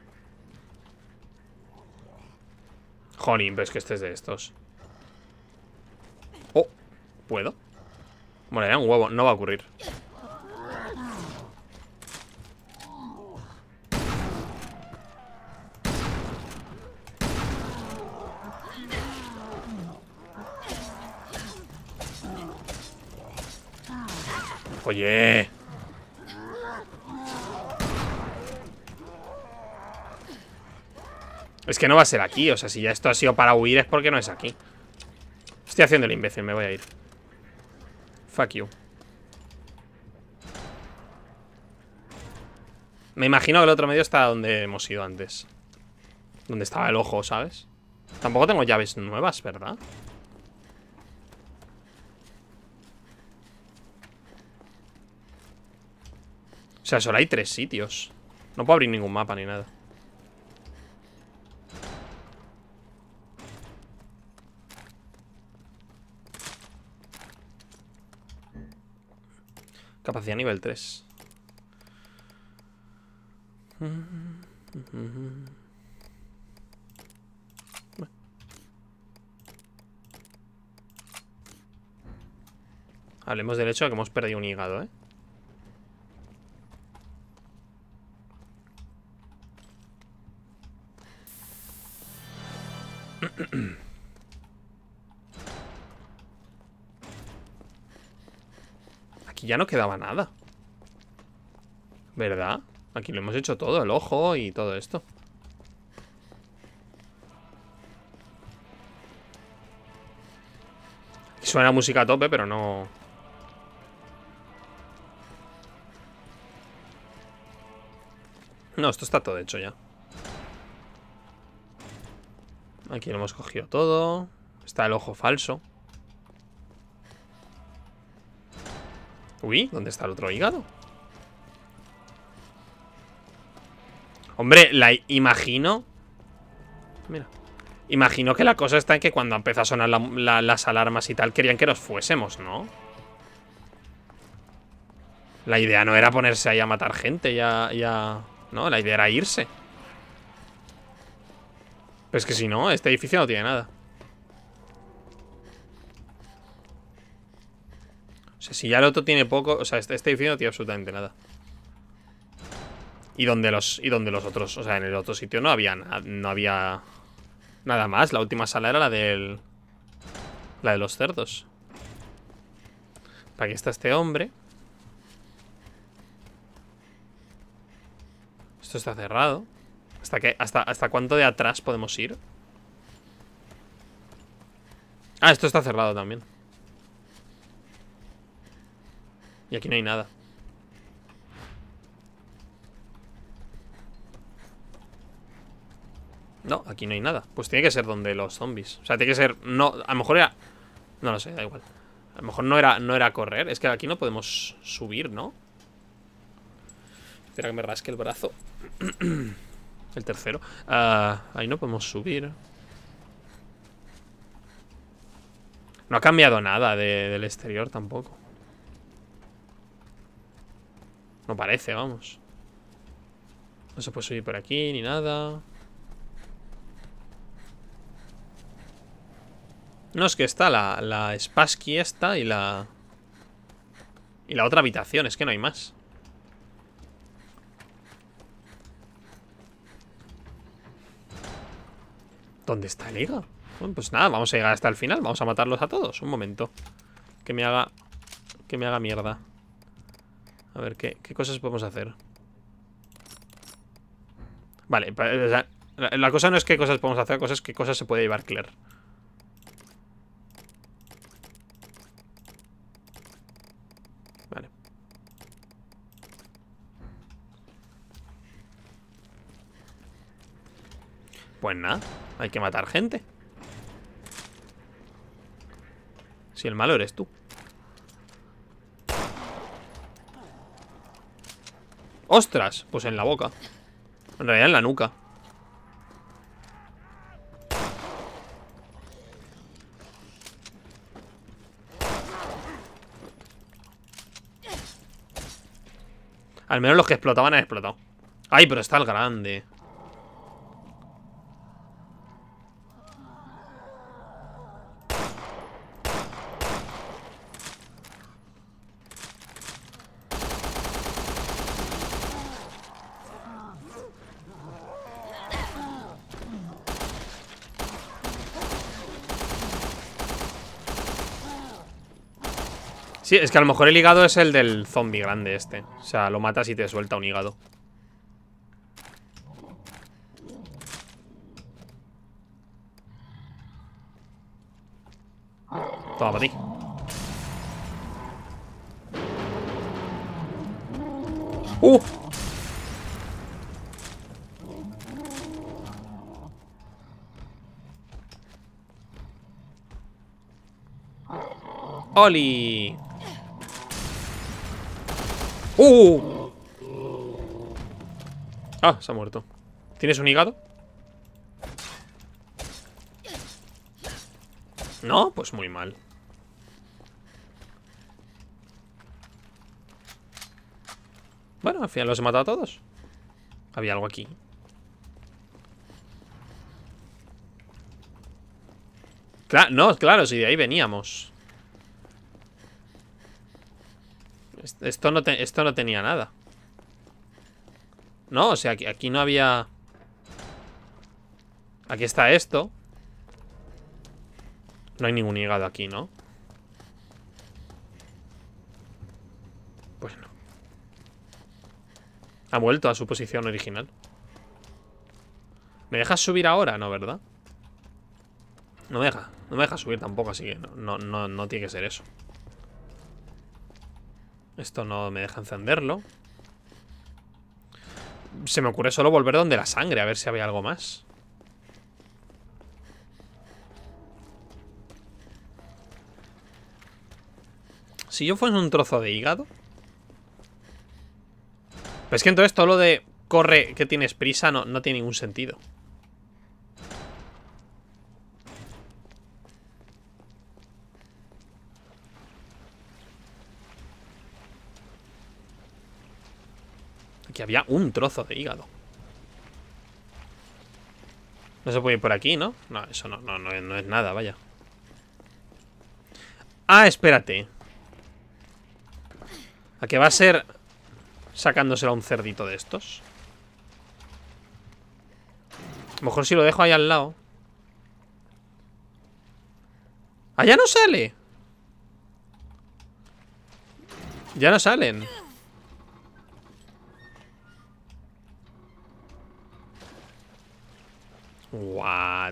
Jolín, pero es que este es de estos. Oh, ¿puedo? Bueno, era un huevo, no va a ocurrir. Oye. Es que no va a ser aquí. O sea, si ya esto ha sido para huir es porque no es aquí. Estoy haciendo el imbécil, me voy a ir. Fuck you. Me imagino que el otro medio está donde hemos ido antes. Donde estaba el ojo, ¿sabes? Tampoco tengo llaves nuevas, ¿verdad? sea, solo hay tres sitios. No puedo abrir ningún mapa ni nada. Capacidad nivel tres. Hablemos del hecho de que hemos perdido un hígado, ¿eh? Aquí ya no quedaba nada, ¿verdad? Aquí lo hemos hecho todo, el ojo y todo esto. Suena música a tope, pero no... No, esto está todo hecho ya. Aquí lo hemos cogido todo. Está el ojo falso. Uy, ¿dónde está el otro hígado? Hombre, la imagino. Mira. Imagino que la cosa está en que cuando empezó a sonar la, la, las alarmas y tal, querían que nos fuésemos, ¿no? La idea no era ponerse ahí a matar gente, ya, ya... No, la idea era irse. Pero es que si no, este edificio no tiene nada. O sea, si ya el otro tiene poco... O sea, este, este edificio no tiene absolutamente nada. Y donde los, y donde los otros... O sea, en el otro sitio no había, no había nada más. La última sala era la del... La de los cerdos. Aquí está este hombre. Esto está cerrado. ¿Hasta qué? ¿Hasta, hasta cuánto de atrás podemos ir? Ah, esto está cerrado también. Y aquí no hay nada. No, aquí no hay nada. Pues tiene que ser donde los zombies. O sea, tiene que ser... No, a lo mejor era... No lo sé, da igual. A lo mejor no era, no era correr. Es que aquí no podemos subir, ¿no? Espera que me rasque el brazo. El tercero. uh, Ahí no podemos subir. No ha cambiado nada de, del exterior tampoco. No parece, vamos. No se puede subir por aquí ni nada. No, es que está la, la Spassky esta y la... Y la otra habitación, es que no hay más. ¿Dónde está el hígado? Bueno, pues nada, vamos a llegar hasta el final. Vamos a matarlos a todos, un momento. Que me haga... Que me haga mierda. A ver, ¿qué, qué cosas podemos hacer? Vale, la, la cosa no es qué cosas podemos hacer. La cosa es qué cosas se puede llevar Claire. Vale. Pues nada, hay que matar gente. Si el malo eres tú. ¡Ostras! Pues en la boca. En realidad en la nuca. Al menos los que explotaban han explotado. ¡Ay, pero está el grande! Sí, es que a lo mejor el hígado es el del zombie grande este. O sea, lo matas y te suelta un hígado. Toma para ti. ¡Uh! ¡Oli! ¡Uh! Ah, se ha muerto. ¿Tienes un hígado? No, pues muy mal. Bueno, al final los he matado a todos. Había algo aquí. Claro, no, claro, si de ahí veníamos. Esto no, te, esto no tenía nada. No, o sea, aquí, aquí no había... Aquí está esto. No hay ningún hígado aquí, ¿no? Pues no. Ha vuelto a su posición original. ¿Me dejas subir ahora? No, ¿verdad? No me deja. No me deja subir tampoco, así que no, no, no, no tiene que ser eso. Esto no me deja encenderlo. Se me ocurre solo volver donde la sangre, a ver si había algo más. Si yo fuese un trozo de hígado. Pues es que entonces todo lo de corre que tienes prisa no, no tiene ningún sentido. Aquí había un trozo de hígado. No se puede ir por aquí, ¿no? No, eso no, no, no, no es nada, vaya. Ah, espérate. ¿A qué va a ser sacándosela a un cerdito de estos? A lo mejor si lo dejo ahí al lado. ¡Ah, ya no sale! Ya no salen. What?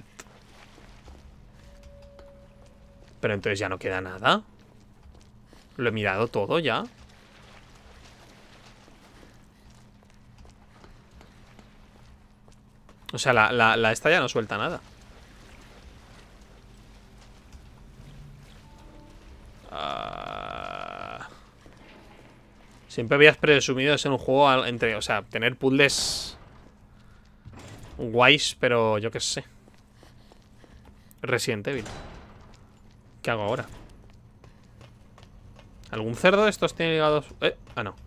Pero entonces ya no queda nada. Lo he mirado todo ya. O sea, la, la, la esta ya no suelta nada. Uh... Siempre habías presumido de ser un juego entre... O sea, tener puzzles guays, pero yo qué sé. Resident Evil. ¿Qué hago ahora? ¿Algún cerdo de estos tiene hígados? Eh, ah, no.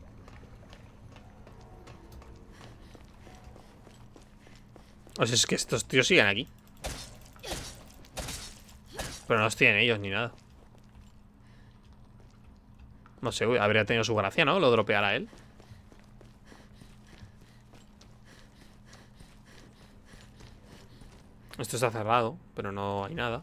O sea, es que estos tíos siguen aquí. Pero no los tienen ellos ni nada. No sé, habría tenido su gracia, ¿no? Lo dropeara él. Esto está cerrado, pero no hay nada.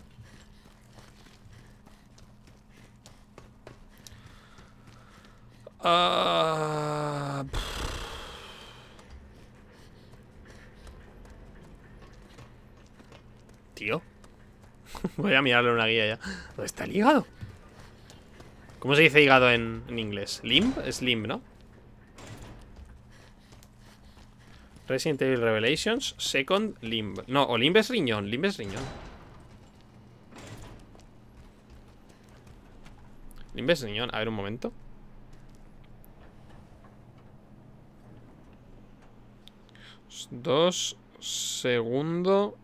Uh... Tío. Voy a mirarle una guía ya. ¿Dónde está el hígado? ¿Cómo se dice hígado en, en inglés? ¿Limb? Es limb, ¿no? Resident Evil Revelations, Second Limb. No, o limb es riñón, limb es riñón. Limb es riñón, a ver un momento. Dos, segundo.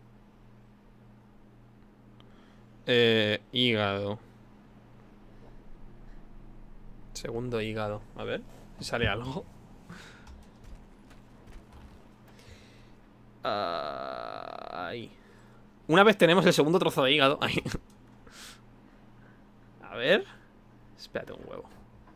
Eh, hígado. Segundo hígado, a ver si sale algo. Uh, ahí. Una vez tenemos el segundo trozo de hígado. Ahí. A ver. Espérate un huevo.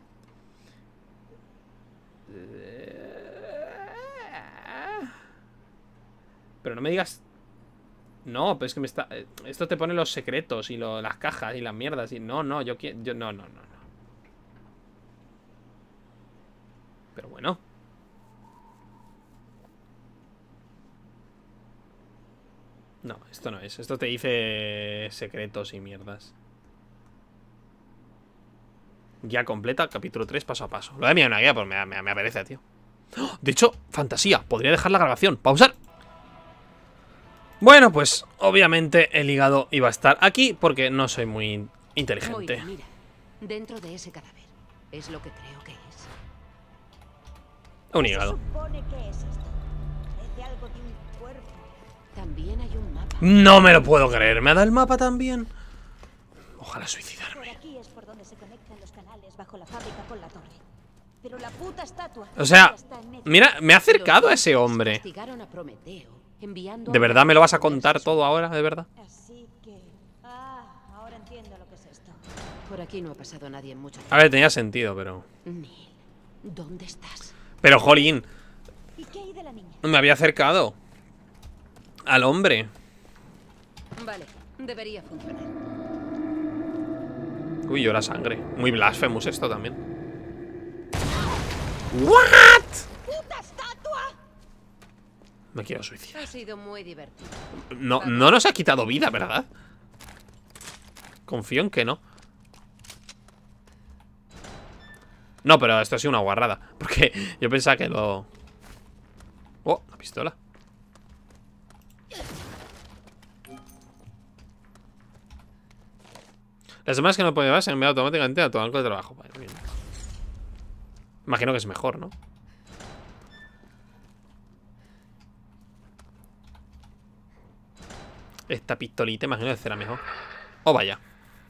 Pero no me digas. No, pero es que me está. Esto te pone los secretos y lo, las cajas y las mierdas. Y no, no, yo quiero. Yo, no, no, no, no. Pero bueno. No, esto no es. Esto te dice secretos y mierdas. Guía completa, capítulo tres, paso a paso. Lo de mí una guía, pues me, me, me apetece, tío. De hecho, fantasía. Podría dejar la grabación. Pausar. Bueno, pues obviamente el hígado iba a estar aquí porque no soy muy inteligente. Moira, mira, dentro de ese cadáver es lo que creo que es. Un hígado. ¿Qué se supone que es esto? algo de un cuerpo. También hay un mapa. No me lo puedo creer. ¿Me ha dado el mapa también? Ojalá Por suicidarme. aquí es por donde se conectan los canales bajo la fábrica con la torre. Pero la puta estatua O sea, está en medio. mira, me ha acercado a ese Los hombre. castigaron a Prometeo, enviando ¿De a verdad me lo vas a universos. contar todo ahora? ¿De verdad? Así que... Ah, ahora entiendo lo que es esto. Por aquí no ha pasado nadie en mucho A tiempo. ver, tenía sentido, pero... Neil, ¿dónde estás? Pero, jolín, ¿Y qué hay de la niña? me había acercado al hombre. Vale, debería funcionar. Uy, llora sangre. Muy blasphemous esto también. ¿What? ¡Puta estatua! Me quiero suicidar. Ha sido muy divertido. No, no nos ha quitado vida, ¿verdad? Confío en que no. No, pero esto ha sido una guarrada. Porque yo pensaba que lo... Oh, la pistola. Las demás que no pueden llevar se han enviado automáticamente a tu banco de trabajo. Vale, bien. Imagino que es mejor, ¿no? Esta pistolita imagino que será mejor. Oh, vaya.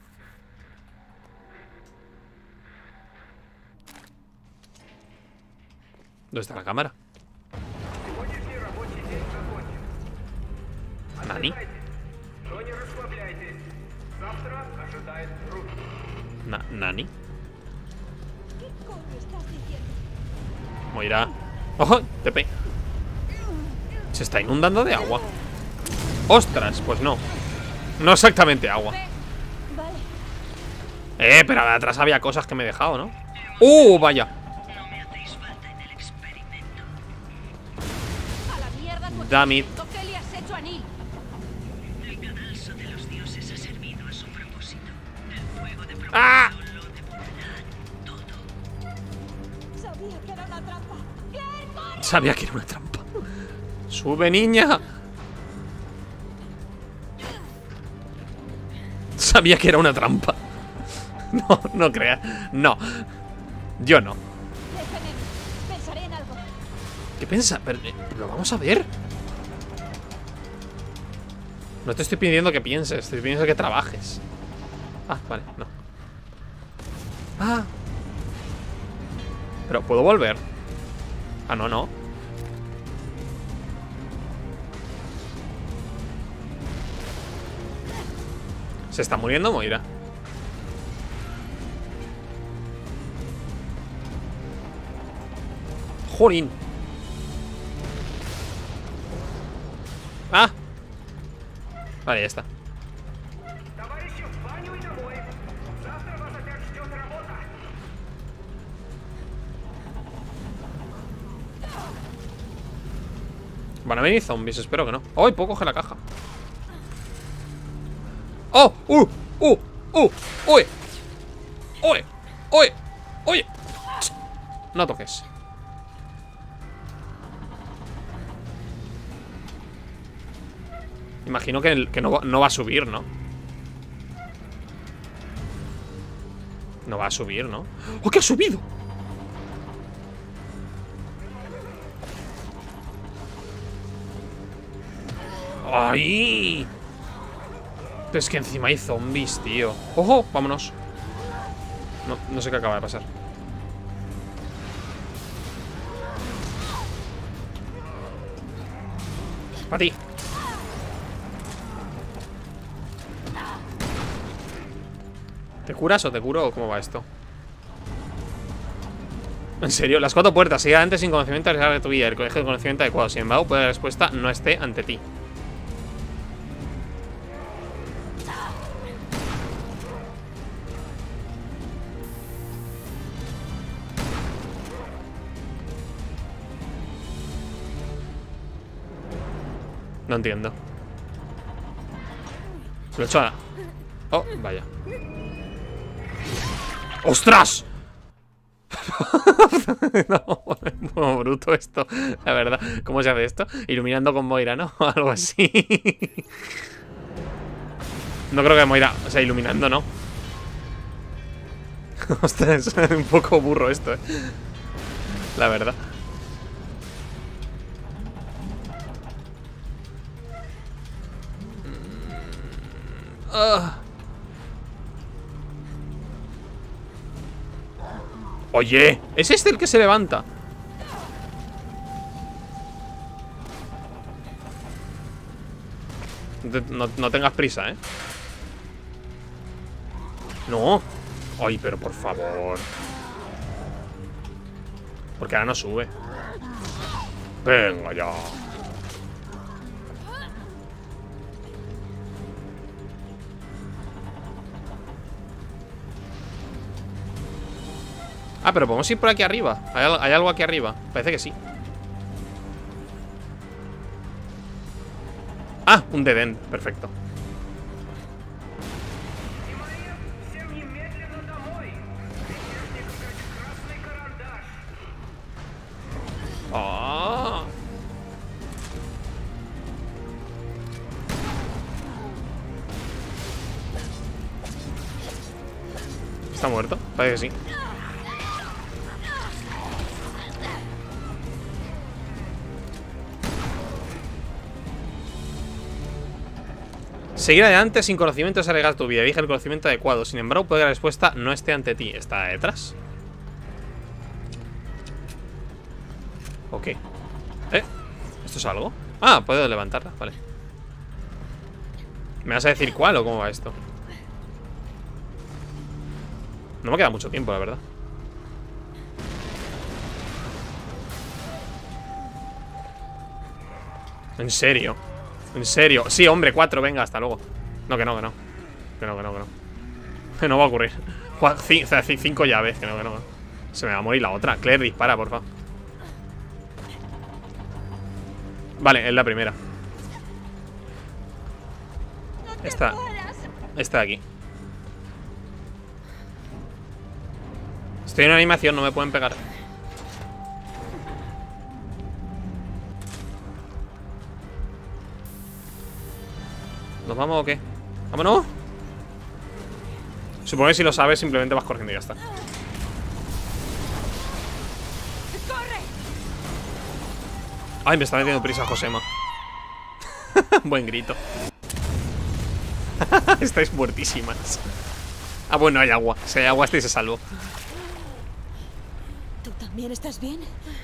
¿Dónde está la cámara? ¿Nani? Na- ¿Nani? ¿Qué coño estás diciendo? Moira. ¡Ojo! Pepe. Se está inundando de agua. ¡Ostras! Pues no. No exactamente agua. Vale. Eh, pero atrás había cosas que me he dejado, ¿no? ¡Uh! Vaya. No me hacéis falta en el experimento. A la mierda tu Damn it. experimento. ¿Qué le has hecho a Neil? El cadalso de los dioses ha servido a su propósito. El fuego de Prometeo ¡Ah! lo devorará todo. Sabía que era una trampa. Claire, corre. Sabía que era una trampa. ¡Sube, niña! Sabía que era una trampa. No, no creas. No. Yo no. Déjame. Pensaré en algo. ¿Qué piensa? Pero, eh, lo vamos a ver. No te estoy pidiendo que pienses, estoy pidiendo que trabajes. Ah, vale, no. Ah. Pero, ¿puedo volver? Ah, no, no. Se está muriendo Moira. Jolín. Ah. Vale, ya está. Van a venir zombies, espero que no. ¡Oh! Puedo coger la caja. ¡Oh! ¡Uh! ¡Uh! ¡Uh! ¡Uy! ¡Uy! ¡Uy! ¡Uy! No toques. Imagino que, el, que no, va, no va a subir, ¿no? No va a subir, ¿no? ¡Oh, que ha subido! ¡Ay! Pero es que encima hay zombies, tío. ¡Ojo! Vámonos. No, no sé qué acaba de pasar. ¡Para ti! ¿Te curas o te curo o cómo va esto? En serio, las cuatro puertas. Sigue adelante sin conocimiento de tu vida. El colegio de conocimiento adecuado. Sin embargo, puede que la respuesta no esté ante ti. No entiendo. Lo he hecho a... Oh, vaya. ¡Ostras! No, es muy bruto esto, la verdad. ¿Cómo se hace esto? Iluminando con Moira, ¿no? Algo así. No creo que Moira... O sea, iluminando, ¿no? Ostras, es un poco burro esto, ¿eh? La verdad. Uh. Oye, ¿es este el que se levanta? No, no tengas prisa, ¿eh? No. Ay, pero por favor. Porque ahora no sube. Venga ya. Ah, pero podemos ir por aquí arriba. ¿Hay, al- hay algo aquí arriba? Parece que sí. Ah, un dead end. Perfecto. Ah. ¿Está muerto? Parece que sí. Seguir adelante sin conocimiento es arriesgar tu vida. Elige el conocimiento adecuado. Sin embargo, puede que la respuesta no esté ante ti. ¿Está detrás? Ok. ¿Eh? ¿Esto es algo? Ah, puedo levantarla, vale. ¿Me vas a decir cuál o cómo va esto? No me queda mucho tiempo, la verdad. ¿En serio? ¿En serio? Sí, hombre, cuatro, venga, hasta luego. No, que no, que no. Que no, que no, que no. Que no va a ocurrir. Cua- ci- o sea, ci- cinco llaves, que no, que no. Se me va a morir la otra. Claire, dispara, porfa. Vale, es la primera. Esta. Esta de aquí. Estoy en una animación, no me pueden pegar. ¿Nos vamos o qué? ¡Vámonos! Supongo que si lo sabes simplemente vas corriendo y ya está. Ay, me está metiendo prisa Josema. Buen grito. Estáis muertísimas. Ah, bueno, hay agua. Si hay agua, estáis a salvo. ¿Tú también estás bien?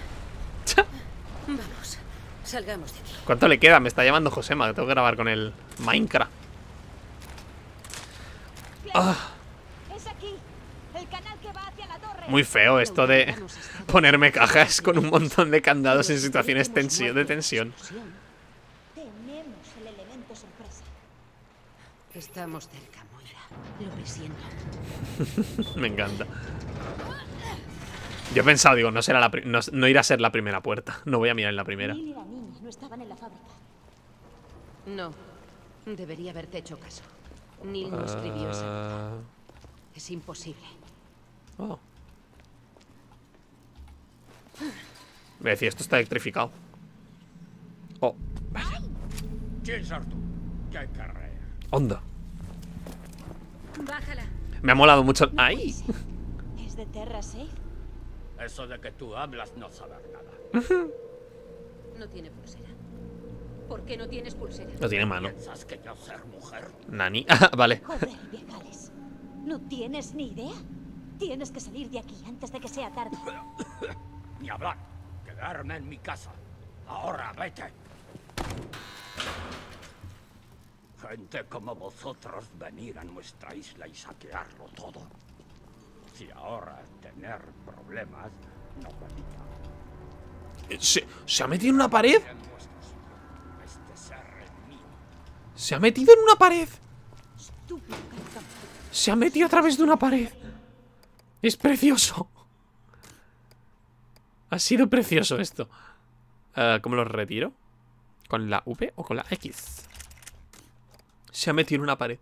Vamos, salgamos de aquí. ¿Cuánto le queda? Me está llamando Josema, que tengo que grabar con el Minecraft. Ah, Es aquí. El canal que va hacia la torre. muy feo esto de ponerme cajas con un montón de candados en situaciones tensio- de tensión. Tenemos el elemento sorpresa. Estamos cerca, Moira. Lo presiento. Me encanta. Yo he pensado, digo, no será la pri- no, no irá a ser la primera puerta. No voy a mirar en la primera. Neil y la niña no estaban en la fábrica. No, debería haberte hecho caso. Neil no escribió esa nota. Ah, Es imposible. oh. Me decía, esto está electrificado. Oh, ¿Quién sos tú? ¿Qué carrera? onda. Bájala. Me ha molado mucho. ¡Ay! ¿Es de Terra Safe? Eso de que tú hablas no saber nada. No tiene pulsera. ¿Por qué no tienes pulsera? No tiene mano. ¿Piensas que yo ser mujer? Nani. Ah, vale. Joder, viejales. ¿No tienes ni idea? Tienes que salir de aquí antes de que sea tarde. Ni hablar. Quedarme en mi casa. Ahora vete. Gente como vosotros venir a nuestra isla y saquearlo todo. Si ahora tener problemas, no venía. ¿Se, ¿Se ha metido en una pared? En vuestro sitio. Este ser es mío. ¿Se ha metido en una pared? Estúpido cartón. Se ha metido a través de una pared. Es precioso. Ha sido precioso esto. Eh, ¿Cómo lo retiro? ¿Con la V o con la X? Se ha metido en una pared.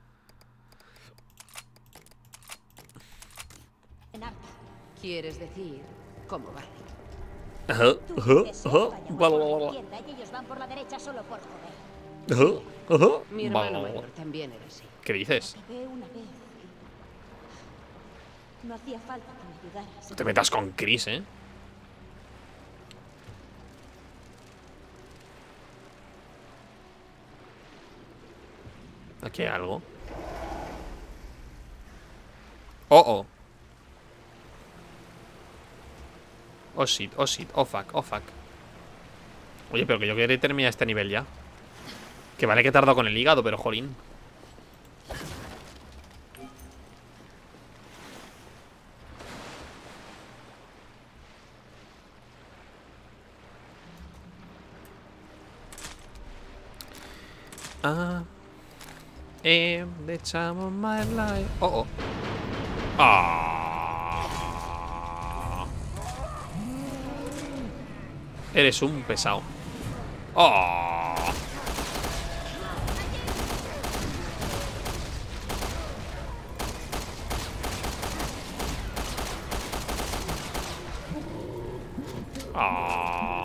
En harta. ¿Quieres decir cómo va? Ajá, Tú ajá, dices, ajá, vayamos bla, por bla, la bla, izquierda y ellos van por la derecha solo por joder. ajá, ajá, Mi bla, hermano bla, bla. mayor también era así. ¿Qué dices? Acabé una vez. que No hacía falta que me ayudaras. No te metas con Chris, ¿eh? Aquí hay algo. Oh, oh. Oh, shit, oh, shit, oh, fuck, oh, fuck. Oye, pero que yo quería terminar este nivel ya. Que vale que he tardado con el hígado, pero jolín. Ah. Eh, the time of my life. Oh, oh. Ah. Eres un pesado. Oh. Ah.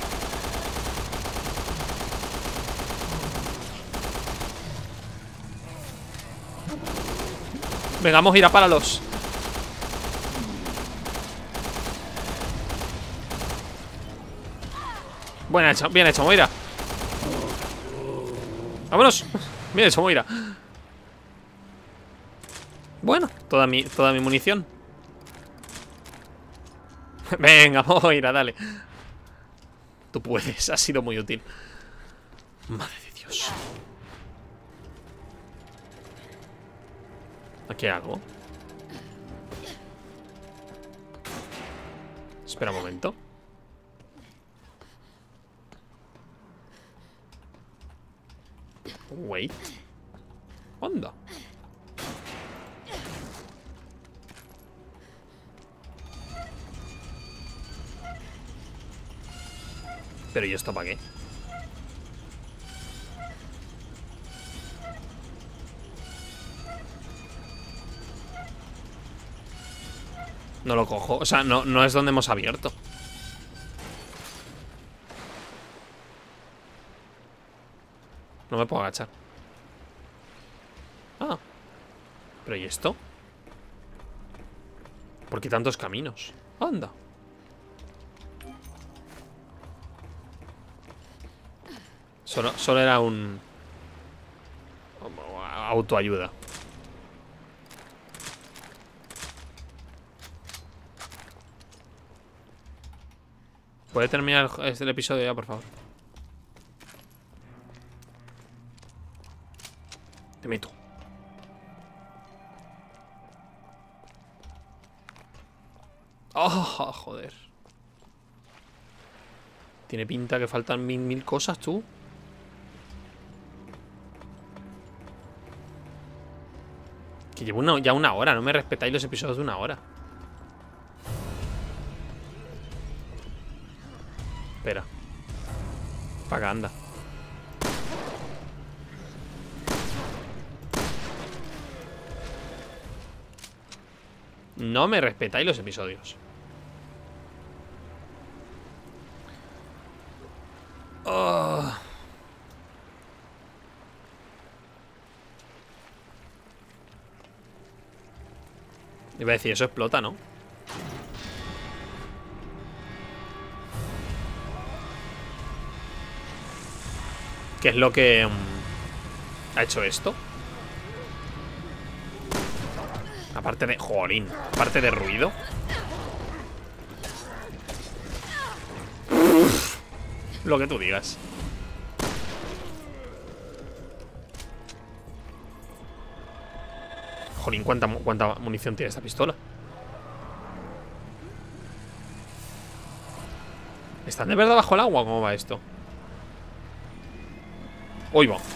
Venga, vamos a ir a páralos. Buena hecha, bien hecho, Moira. Vámonos. Bien hecho, Moira. Bueno, toda mi, toda mi munición. Venga, Moira, dale. Tú puedes, ha sido muy útil. Madre de Dios. ¿Aquí hay algo? Espera un momento. Wait. Onda. Pero ¿y esto para qué? No lo cojo. O sea, no, no es donde hemos abierto. No me puedo agachar. Ah. ¿Pero y esto? ¿Por qué tantos caminos? Anda. Solo, solo era un... autoayuda. ¿Puede terminar este el episodio ya, por favor? Te meto. Oh, joder. Tiene pinta que faltan mil, mil cosas, tú. Que llevo una, ya una hora. No me respetáis los episodios de una hora. Espera. Para acá, anda. No me respetáis los episodios. Oh. Iba a decir, eso explota, ¿no? ¿Qué es lo que um, ha hecho esto? Aparte de... Jolín. Aparte de ruido. Uf, lo que tú digas. Jolín, ¿cuánta, cuánta munición tiene esta pistola? ¿Están de verdad bajo el agua? ¿Cómo va esto? Uy, va.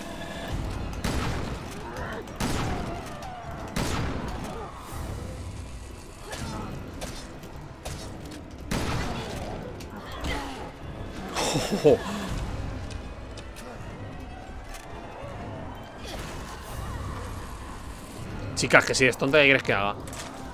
Oh, oh. Chicas, que si es tonta, ¿qué quieres que haga?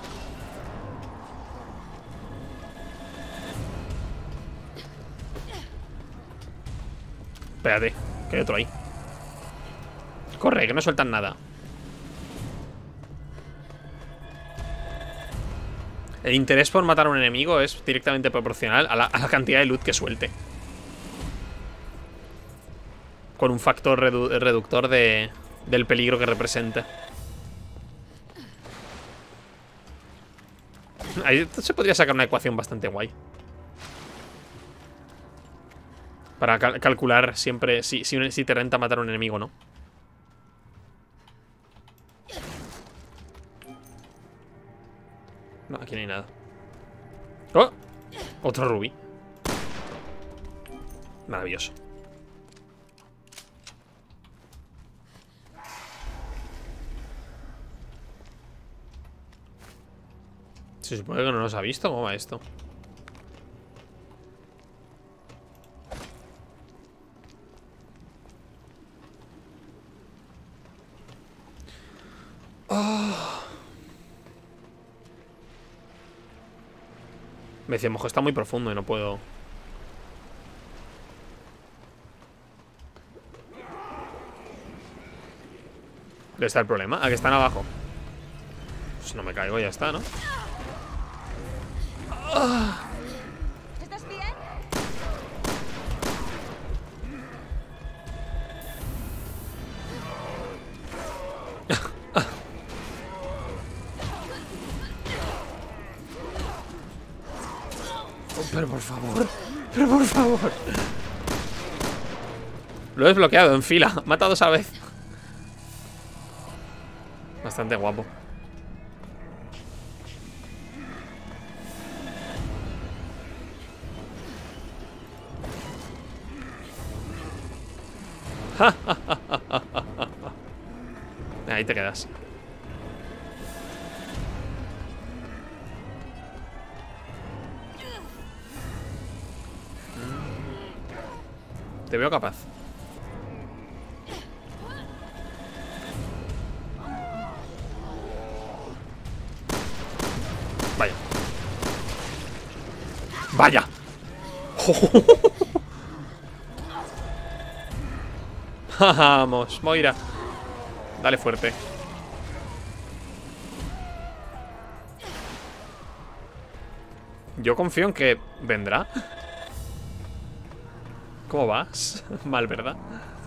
Espérate, que hay otro ahí. Corre, que no sueltan nada. El interés por matar a un enemigo es directamente proporcional a la, a la cantidad de loot que suelte. Con un factor redu reductor de, del peligro que representa. Ahí se podría sacar una ecuación bastante guay. Para cal calcular siempre si, si, si te renta matar a un enemigo o no. No, aquí no hay nada. ¡Oh! Otro rubí. Maravilloso. Se supone que no nos ha visto. ¿Cómo va esto? Oh. Me decía, mojo, está muy profundo y no puedo. ¿Dónde está el problema? ¿A que están abajo? Pues no me caigo, ya está, ¿no? ¿Estás bien? Oh, pero por favor. Pero por favor. Lo he desbloqueado en fila. Mata dos a la vez. Bastante guapo. Ahí te quedas. Te veo capaz. Vaya. Vaya. Vamos, Moira. Dale fuerte. Yo confío en que vendrá. ¿Cómo vas? Mal, ¿verdad?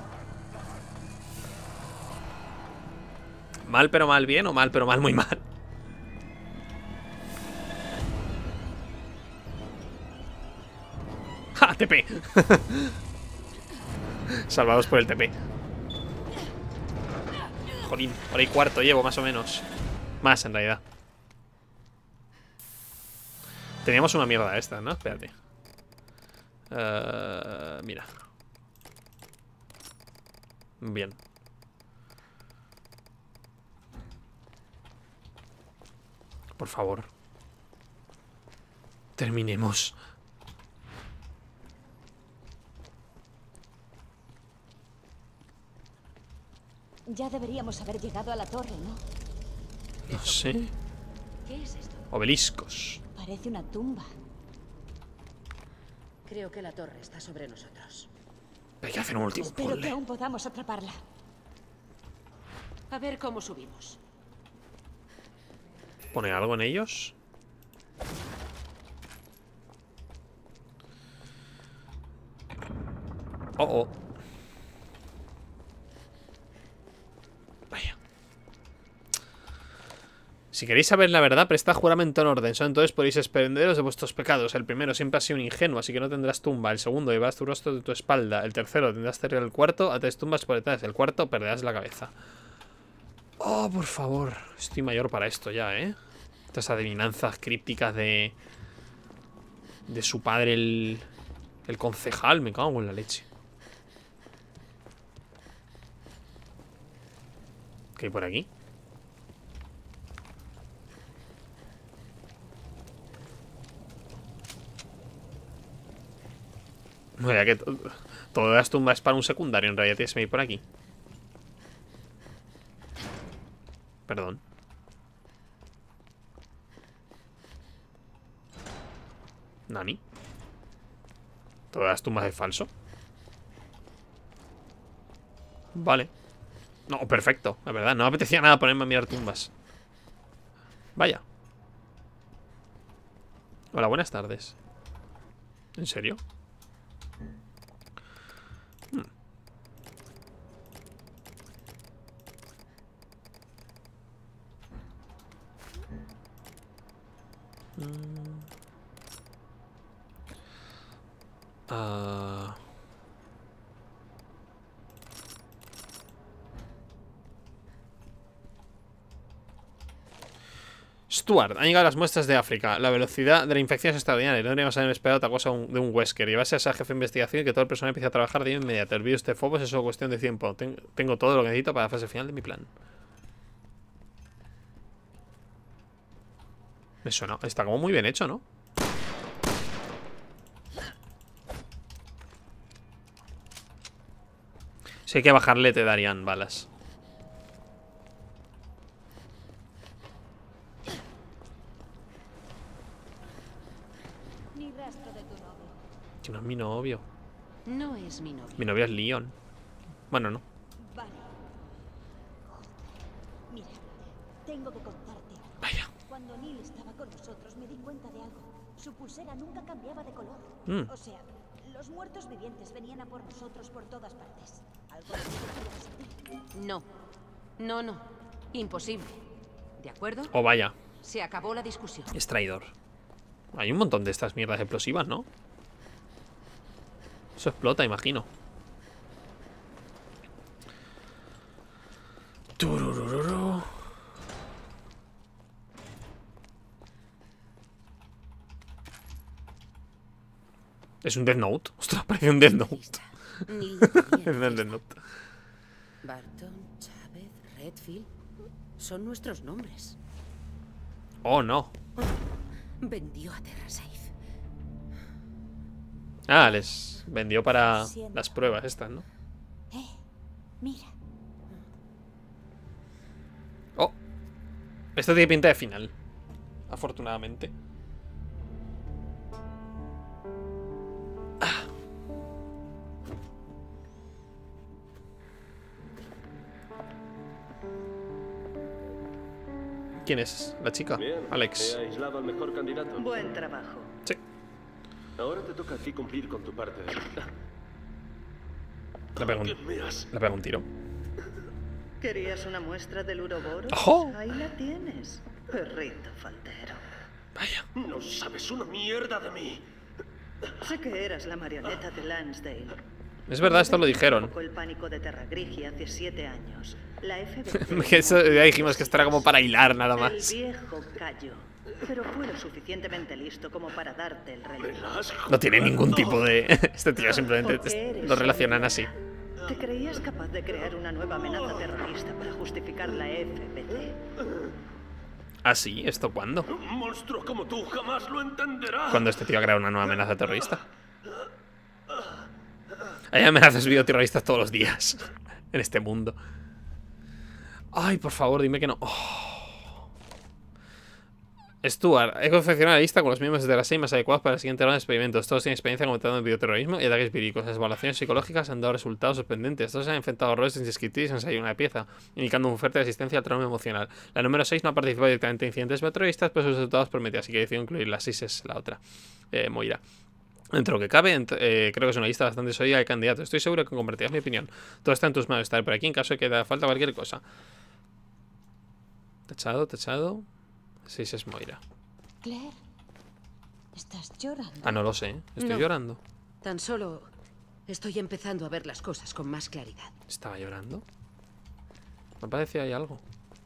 Mal pero mal bien o mal pero mal muy mal. ¡Ja! T P. Salvados por el T P. Jolín, hora y cuarto llevo más o menos. Más en realidad. Teníamos una mierda esta, ¿no? Espérate. Uh, mira. Bien. Por favor. Terminemos. Ya deberíamos haber llegado a la torre, ¿no? No sé. ¿Qué es esto? Obeliscos. Parece una tumba. Creo que la torre está sobre nosotros. Hay que hacer un último Espero que puzzle. aún podamos atraparla. A ver cómo subimos. ¿Pone algo en ellos? Oh, oh. Vaya. Si queréis saber la verdad, prestad juramento en orden. Solo entonces podéis desprenderos de vuestros pecados. El primero siempre ha sido un ingenuo, así que no tendrás tumba. El segundo, llevarás tu rostro de tu espalda. El tercero, tendrás cerrar el cuarto a tres tumbas por detrás. El cuarto, perderás la cabeza. Oh, por favor. Estoy mayor para esto ya, ¿eh? Estas adivinanzas crípticas de... De su padre, el... El concejal. Me cago en la leche. ¿Qué hay por aquí? Vaya que to todas las tumbas para un secundario. En realidad tienes que ir por aquí. Perdón. ¿Nani? ¿Todas las tumbas de falso? Vale. No, perfecto, la verdad, no me apetecía nada ponerme a mirar tumbas. Vaya. Hola, buenas tardes. ¿En serio? Hmm. Ah... Stuart, han llegado las muestras de África. La velocidad de la infección es extraordinaria. No deberíamos haber esperado otra cosa de un Wesker. Llevarse a esa jefe de investigación y que todo el personal empiece a trabajar de inmediato. El virus de Phobos es solo cuestión de tiempo. Ten tengo todo lo que necesito para la fase final de mi plan. Me suena. Está como muy bien hecho, ¿no? Si hay que bajarle, te darían balas. Ni rastro de tu novio. Que no es mi novio. No es mi novio. Mi novio es Leon. Bueno, no. Vale. Mira, tengo que contarte. Vaya. Cuando Neil estaba con nosotros me di cuenta de algo. Su pulsera nunca cambiaba de color. Mm. O sea, los muertos vivientes venían a por nosotros por todas partes. ¿Algo de eso quieres sentir? No. No, no. Imposible. ¿De acuerdo? Oh, vaya. Se acabó la discusión. Es traidor. Hay un montón de estas mierdas explosivas, ¿no? Eso explota, imagino. Tururururu. Es un Death Note. Ostras, parece un Death Note. Neil Es tenía un Death Note. Barton, Chávez, Redfield. Son nuestros nombres. Oh, no. Vendió a TerraSafe. Ah, les vendió para Siento. las pruebas estas, ¿no? Eh, mira. Oh. Esto tiene pinta de final. Afortunadamente. Ah. ¿Quién es? ¿La chica? Bien, Alex. he aislado al mejor candidato. Buen trabajo. Sí. Ahora te toca a ti cumplir con tu parte de... Le pego un, ¿Qué miras? le pego un tiro. ¿Querías una muestra del uroboros? ¡Oh! Ahí la tienes, perrito faltero. Vaya. No sabes una mierda de mí. Sé que eras la marioneta de Lansdale. Es verdad, esto lo dijeron. Provocó el pánico de Terra Grigia hace siete años. La F B C... Que eso ya dijimos que esto era como para hilar nada El más. viejo cayó, pero fue lo suficientemente listo como para darte el Me relevo. la has No tiene ningún jugado. tipo de... Este tío simplemente Porque eres lo relacionan así. ¿Te creías capaz de crear una nueva amenaza terrorista para justificar la F B C? ¿Ah, sí? ¿Esto cuándo? Un monstruo como tú jamás lo entenderá. Cuando este tío ha creado una nueva amenaza terrorista. Hay amenazas bioterroristas todos los días en este mundo. Ay, por favor, dime que no. Oh. Stuart, he confeccionado la lista con los miembros de la S E I más adecuados para el siguiente ronda de experimentos. Todos tienen experiencia comentando en bioterrorismo y ataques víricos. Las evaluaciones psicológicas han dado resultados sorprendentes. Todos se han enfrentado a horrores indescriptibles en ensayo una pieza, indicando un fuerte resistencia al trauma emocional. La número seis no ha participado directamente en incidentes bioterroristas, pero sus resultados prometen, así que decidido incluir la seis es la otra. Eh, Moira. Dentro de lo que cabe, eh, creo que es una lista bastante sólida de candidatos. Estoy seguro que compartirás mi opinión. Todo está en tus manos. Estaré por aquí en caso de que te haga falta cualquier cosa. Tachado, tachado. seis es Moira. Claire, ¿estás llorando? Ah, no lo sé. Estoy No. llorando. Tan solo estoy empezando a ver las cosas con más claridad. ¿Estaba llorando? Me parecía ahí algo.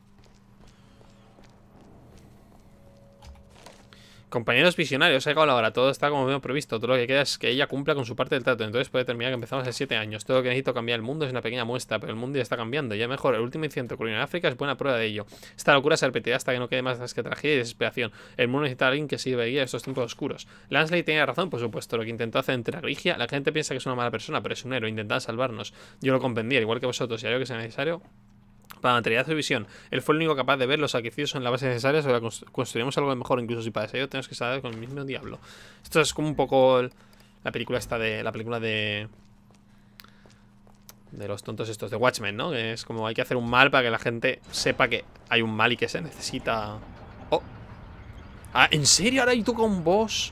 Compañeros visionarios, ha llegado la hora. Todo está como veo previsto. Todo lo que queda es que ella cumpla con su parte del trato. Entonces puede terminar que empezamos hace siete años. Todo lo que necesito cambiar el mundo es una pequeña muestra, pero el mundo ya está cambiando. Ya mejor, el último incidente ocurrido en África es buena prueba de ello. Esta locura se repetirá hasta que no quede más que tragedia y desesperación. El mundo necesita a alguien que sirva de guía en estos tiempos oscuros. Lansley tenía razón, por supuesto. Lo que intentó hacer en Terra Grigia, la gente piensa que es una mala persona, pero es un héroe. Intentaba salvarnos. Yo lo comprendí, al igual que vosotros, y haré lo que sea necesario para materializar su visión. Él fue el único capaz de ver los sacrificios en la base necesaria. Ahora construiremos algo mejor, incluso si para ello tenemos que saber con el mismo diablo. Esto es como un poco el, la película esta de... La película de... De los tontos estos, de Watchmen, ¿no? Que es como hay que hacer un mal para que la gente sepa que hay un mal y que se necesita... Oh. Ah, ¿en serio? ¿Ahora ahí toca un boss?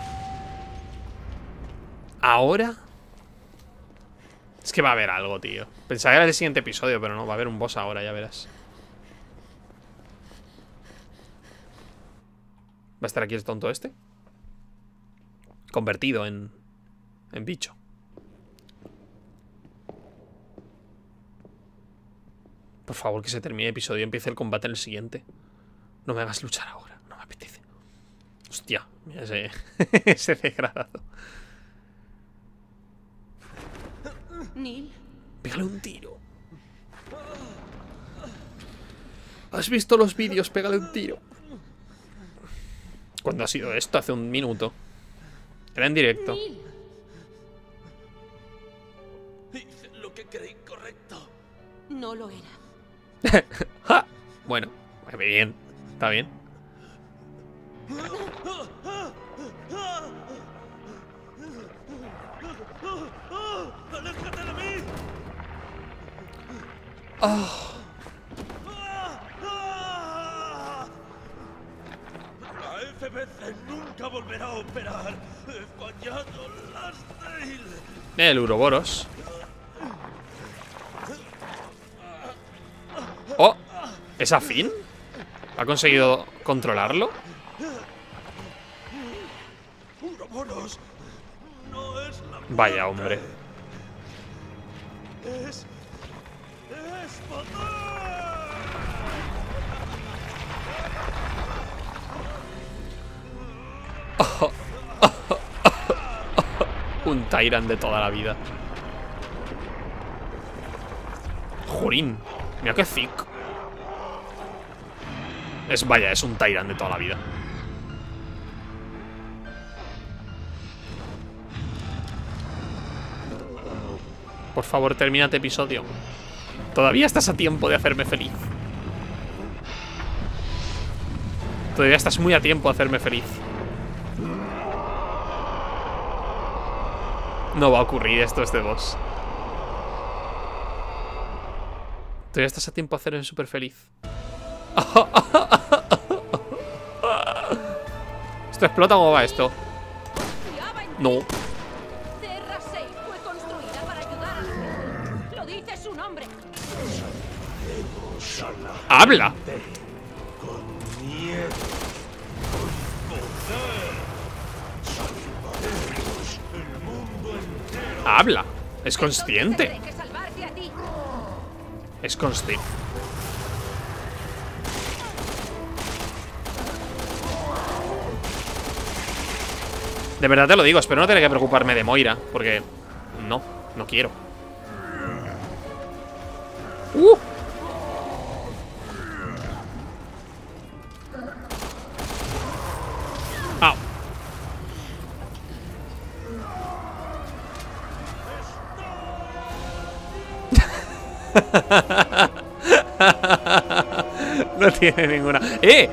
¿Ahora? Es que va a haber algo, tío. Pensaba que era el siguiente episodio, pero no, va a haber un boss ahora, ya verás. a estar aquí el tonto este? Convertido en... En bicho. Por favor, que se termine el episodio y empiece el combate en el siguiente. No me hagas luchar ahora, no me apetece. Hostia, mira ese, ese degradado. Neil. Pégale un tiro. ¿Has visto los vídeos? Pégale un tiro. ¿Cuándo ha sido esto? Hace un minuto. Era en directo. Neil. Hice lo que creí correcto. No lo era. ¡Ja! Bueno, bien. Está bien. ¡Aléjate de mí! Oh. La F B C nunca volverá a operar. He fallado las Dale. El Uroboros. Oh, ¿es a Finn? ¿Ha conseguido controlarlo? Uroboros no es la Vaya, hombre. Es... es poder. Un Tyrant de toda la vida. Jorín, mira qué thick. Es, vaya, es un Tyrant de toda la vida. Por favor, termina este episodio. Todavía estás a tiempo de hacerme feliz. Todavía estás muy a tiempo de hacerme feliz. No va a ocurrir esto este boss. Todavía estás a tiempo de hacerme súper feliz. ¿Esto explota? ¿Cómo va esto? No. Terra seis fue construida para ayudar a... Lo dice su nombre. ¡Habla! Con miedo, con poder, salvaremos el mundo entero. ¡Habla! Es consciente. Tendré que salvarte a ti. Es consciente. De verdad te lo digo, espero no tener que preocuparme de Moira. Porque no, no quiero. ¡Uh! ¡Au! No tiene ninguna. ¡Eh!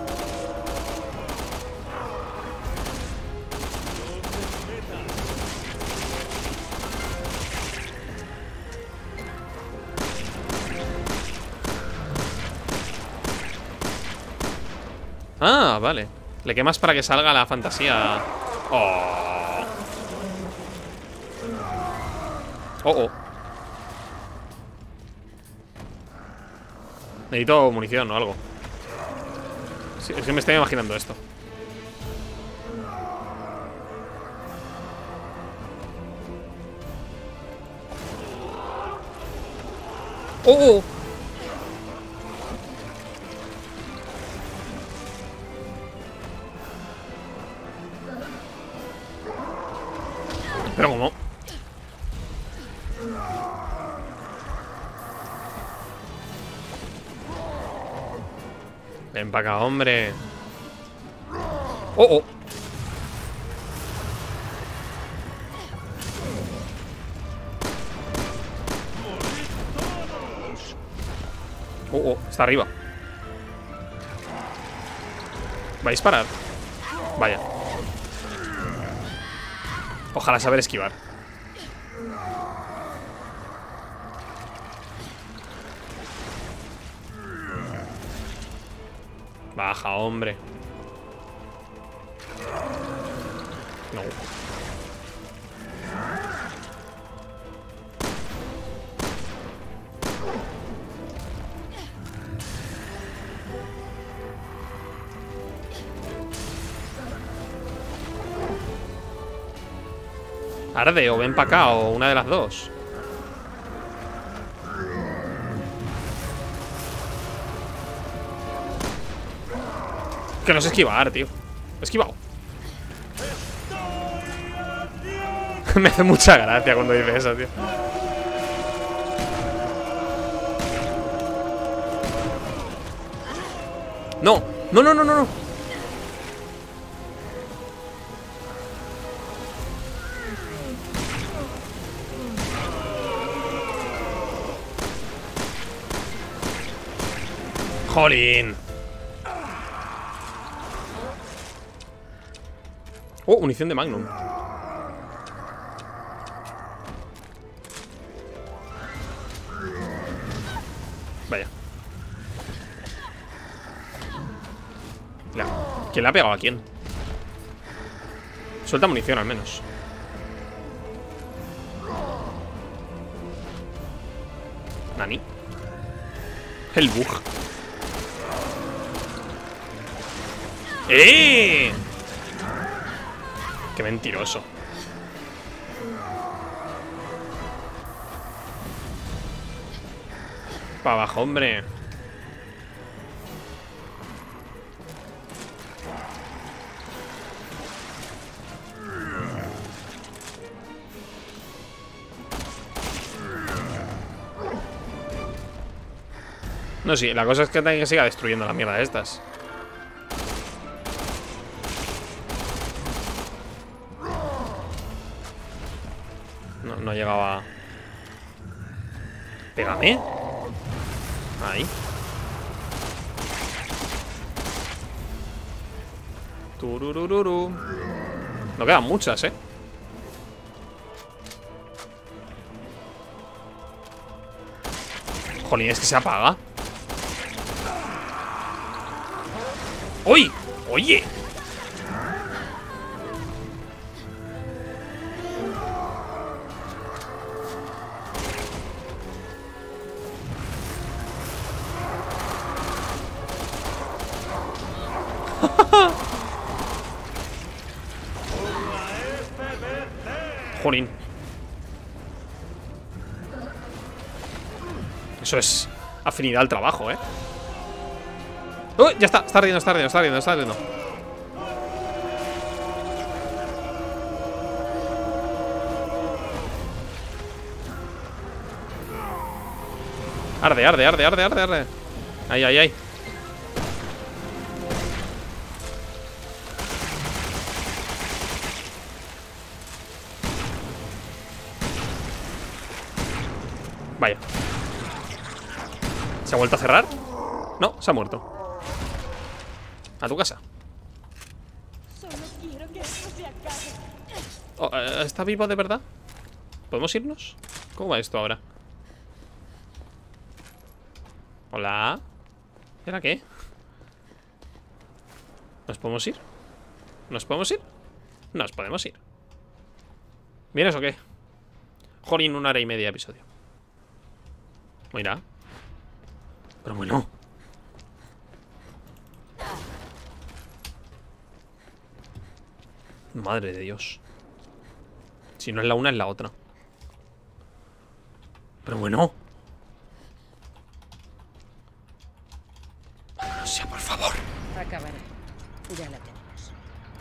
Ah, vale. Le quemas para que salga la fantasía. Oh. Oh, oh. Necesito munición o algo. Sí, es que me estoy imaginando esto. ¡Oh! Pero ¿cómo? Ven para acá, hombre. ¡Oh, oh! Oh, oh, está arriba. ¿Va a disparar? Vaya. Ojalá saber esquivar. Baja, hombre. No. Arde o ven para acá o una de las dos. Que no sé esquivar, tío. He esquivado. Me hace mucha gracia cuando dice eso, tío. No, no, no, no, no, no. Jolín. Oh, munición de Magnum. Vaya. La... ¿Quién le ha pegado a quién? Suelta munición al menos. Nani. El bug. ¡Eh! ¡Qué mentiroso! Pa' abajo, hombre. No, sí, la cosa es que también siga destruyendo la mierda de estas. No, no llegaba. Pégame. Ahí. Tururururu. No quedan muchas, eh. Jolín, es que se apaga. ¡Uy! ¡Oye! Jolín. Eso es afinidad al trabajo, ¿eh? ¡Uy! Ya está, está ardiendo, está ardiendo, está ardiendo, está ardiendo. Arde, arde, arde, arde, arde, arde. Ahí, ahí, ahí. Vaya. ¿Se ha vuelto a cerrar? No, se ha muerto. A tu casa. Solo quiero que esto se acabe. Oh, ¿está vivo de verdad? ¿Podemos irnos? ¿Cómo va esto ahora? Hola. ¿Y ahora qué? ¿Nos podemos ir? ¿Nos podemos ir? Nos podemos ir. ¿Vienes o qué? Jolín, una hora y media de episodio. Mira. Pero bueno. Madre de Dios. Si no es la una, es la otra. Pero bueno. No sea, por favor. Acabará. Ya la tenemos.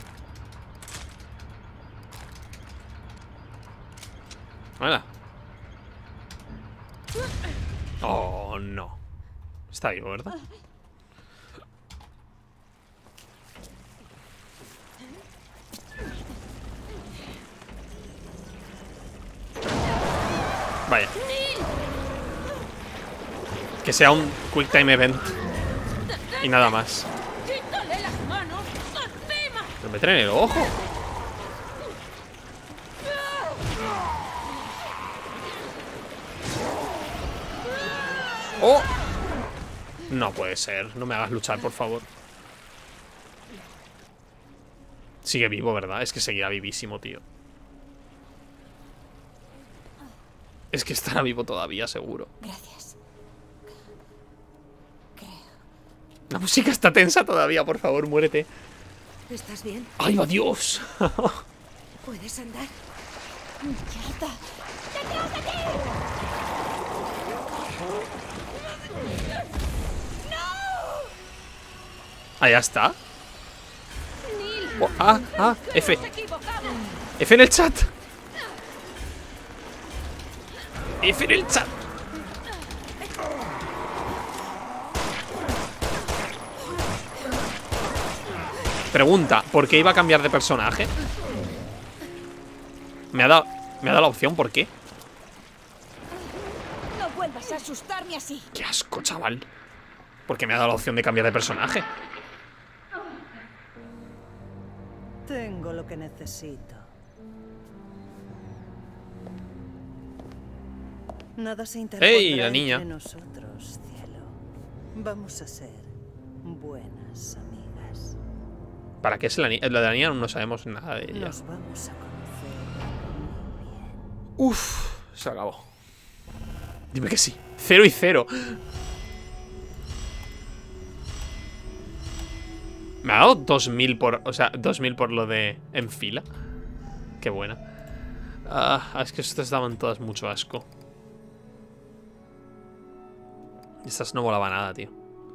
Hola. Oh, no. Está vivo, ¿verdad? Vaya. Que sea un quick time event. Y nada más. ¡Quítale las manos! ¡Encima! Lo meten en el ojo. ¡Oh! No puede ser. No me hagas luchar, por favor. Sigue vivo, ¿verdad? Es que seguirá vivísimo, tío. Es que estará vivo todavía, seguro. Gracias. Creo. La música está tensa todavía, por favor, muérete. ¿Estás bien? ¡Ay, adiós! ¿Puedes andar? ¡Mierda! ¡Detrás de ti! Ah, ya está. Oh, ah, ah, F. F en el chat. F en el chat. Pregunta, ¿por qué iba a cambiar de personaje? Me ha dado, me ha dado la opción, ¿por qué? No vuelvas a asustarme así. Qué asco, chaval. ¿Por qué me ha dado la opción de cambiar de personaje? Tengo lo que necesito. Nada se interpondrá ¡Ey, la niña! entre nosotros, cielo. Vamos a ser buenas amigas. ¿Para qué es la niña? La de la niña no sabemos nada de ella. Nos vamos a conocer muy bien. Uf, se acabó. Dime que sí. Cero y cero. Me ha dado dos mil por... O sea, dos mil por lo de en fila. Qué buena. Ah, es que estas daban todas mucho asco. Estas no volaba nada, tío.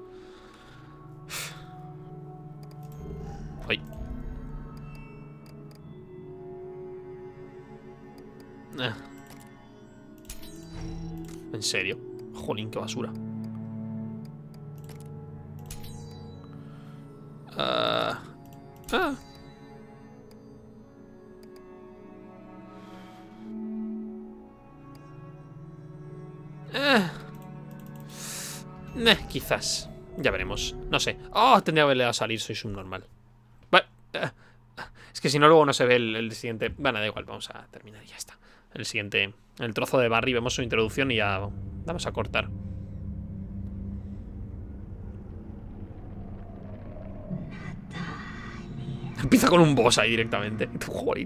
Ay. Ah. ¿En serio? Jolín, qué basura. Ah. Ah. Eh. Eh, quizás. Ya veremos. No sé. Oh, tendría que haberle dado a salir. Soy subnormal. Vale. Eh. Es que si no, luego no se ve el, el siguiente. Bueno, da igual. Vamos a terminar y ya está. El siguiente. El trozo de Barry. Vemos su introducción y ya vamos a cortar. Empieza con un boss ahí directamente. Joder.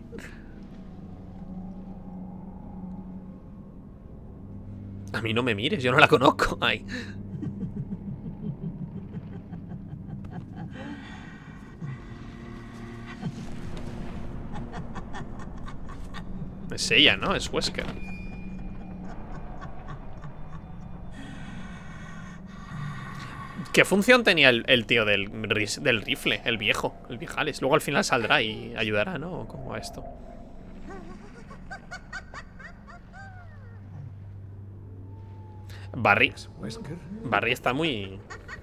A mí no me mires, yo no la conozco. Ay. Es ella, ¿no? Es Wesker. ¿Qué función tenía el, el tío del, del rifle? El viejo, el viejales. Luego al final saldrá y ayudará, ¿no? ¿Cómo va esto? Barry. ¿Wesker? Barry está muy...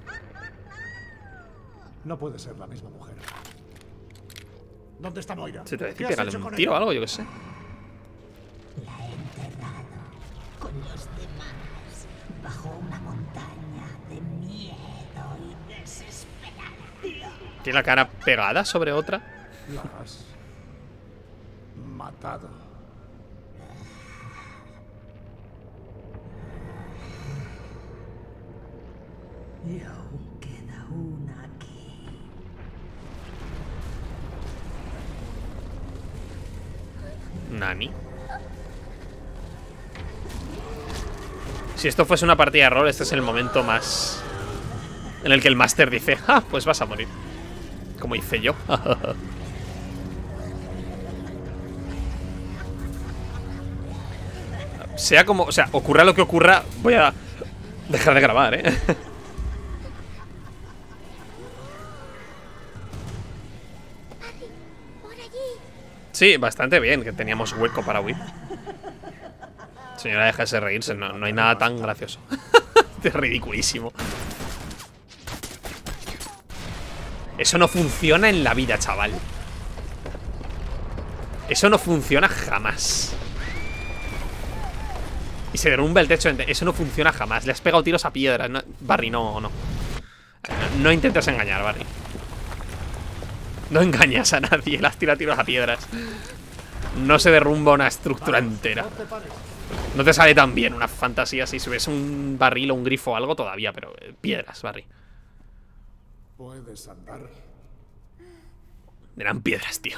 No puede ser la misma mujer. ¿Dónde está Moira? Se te decía ¿Qué has pegarle hecho un con tiro o ella? algo, yo qué sé. La he enterrado con los demás bajo una montaña de miedo y desesperación. Tiene la cara pegada sobre otra. La has matado. Y aún queda una aquí. Nani. Si esto fuese una partida de rol, este es el momento más... en el que el máster dice, ah, pues vas a morir. Como hice yo. Sea como... O sea, ocurra lo que ocurra, voy a dejar de grabar, ¿eh? Sí, bastante bien, que teníamos hueco para huir. Señora, déjese reírse, no, no hay nada tan gracioso. Es ridiculísimo. Eso no funciona en la vida, chaval. Eso no funciona jamás. Y se derrumba el techo. Eso no funciona jamás. Le has pegado tiros a piedras. No, Barry, no, no. No intentes engañar, Barry. No engañas a nadie. Le has tirado tiros a piedras. No se derrumba una estructura entera. No te sale tan bien una fantasía si subes un barril o un grifo o algo todavía, pero eh, piedras, Barry. ¿Puedes andar? Eran piedras, tío.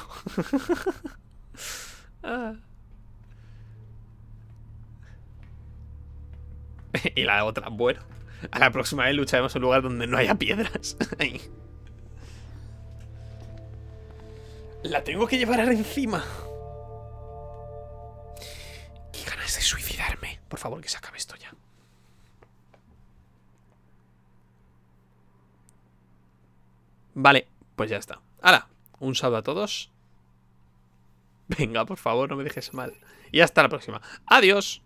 Ah. Y la otra, bueno, a la próxima vez lucharemos en un lugar donde no haya piedras. La tengo que llevar encima. ganas de suicidarme. Por favor, que se acabe esto ya. Vale, pues ya está. ¡Hala! Un saludo a todos. Venga, por favor, no me dejes mal. Y hasta la próxima. ¡Adiós!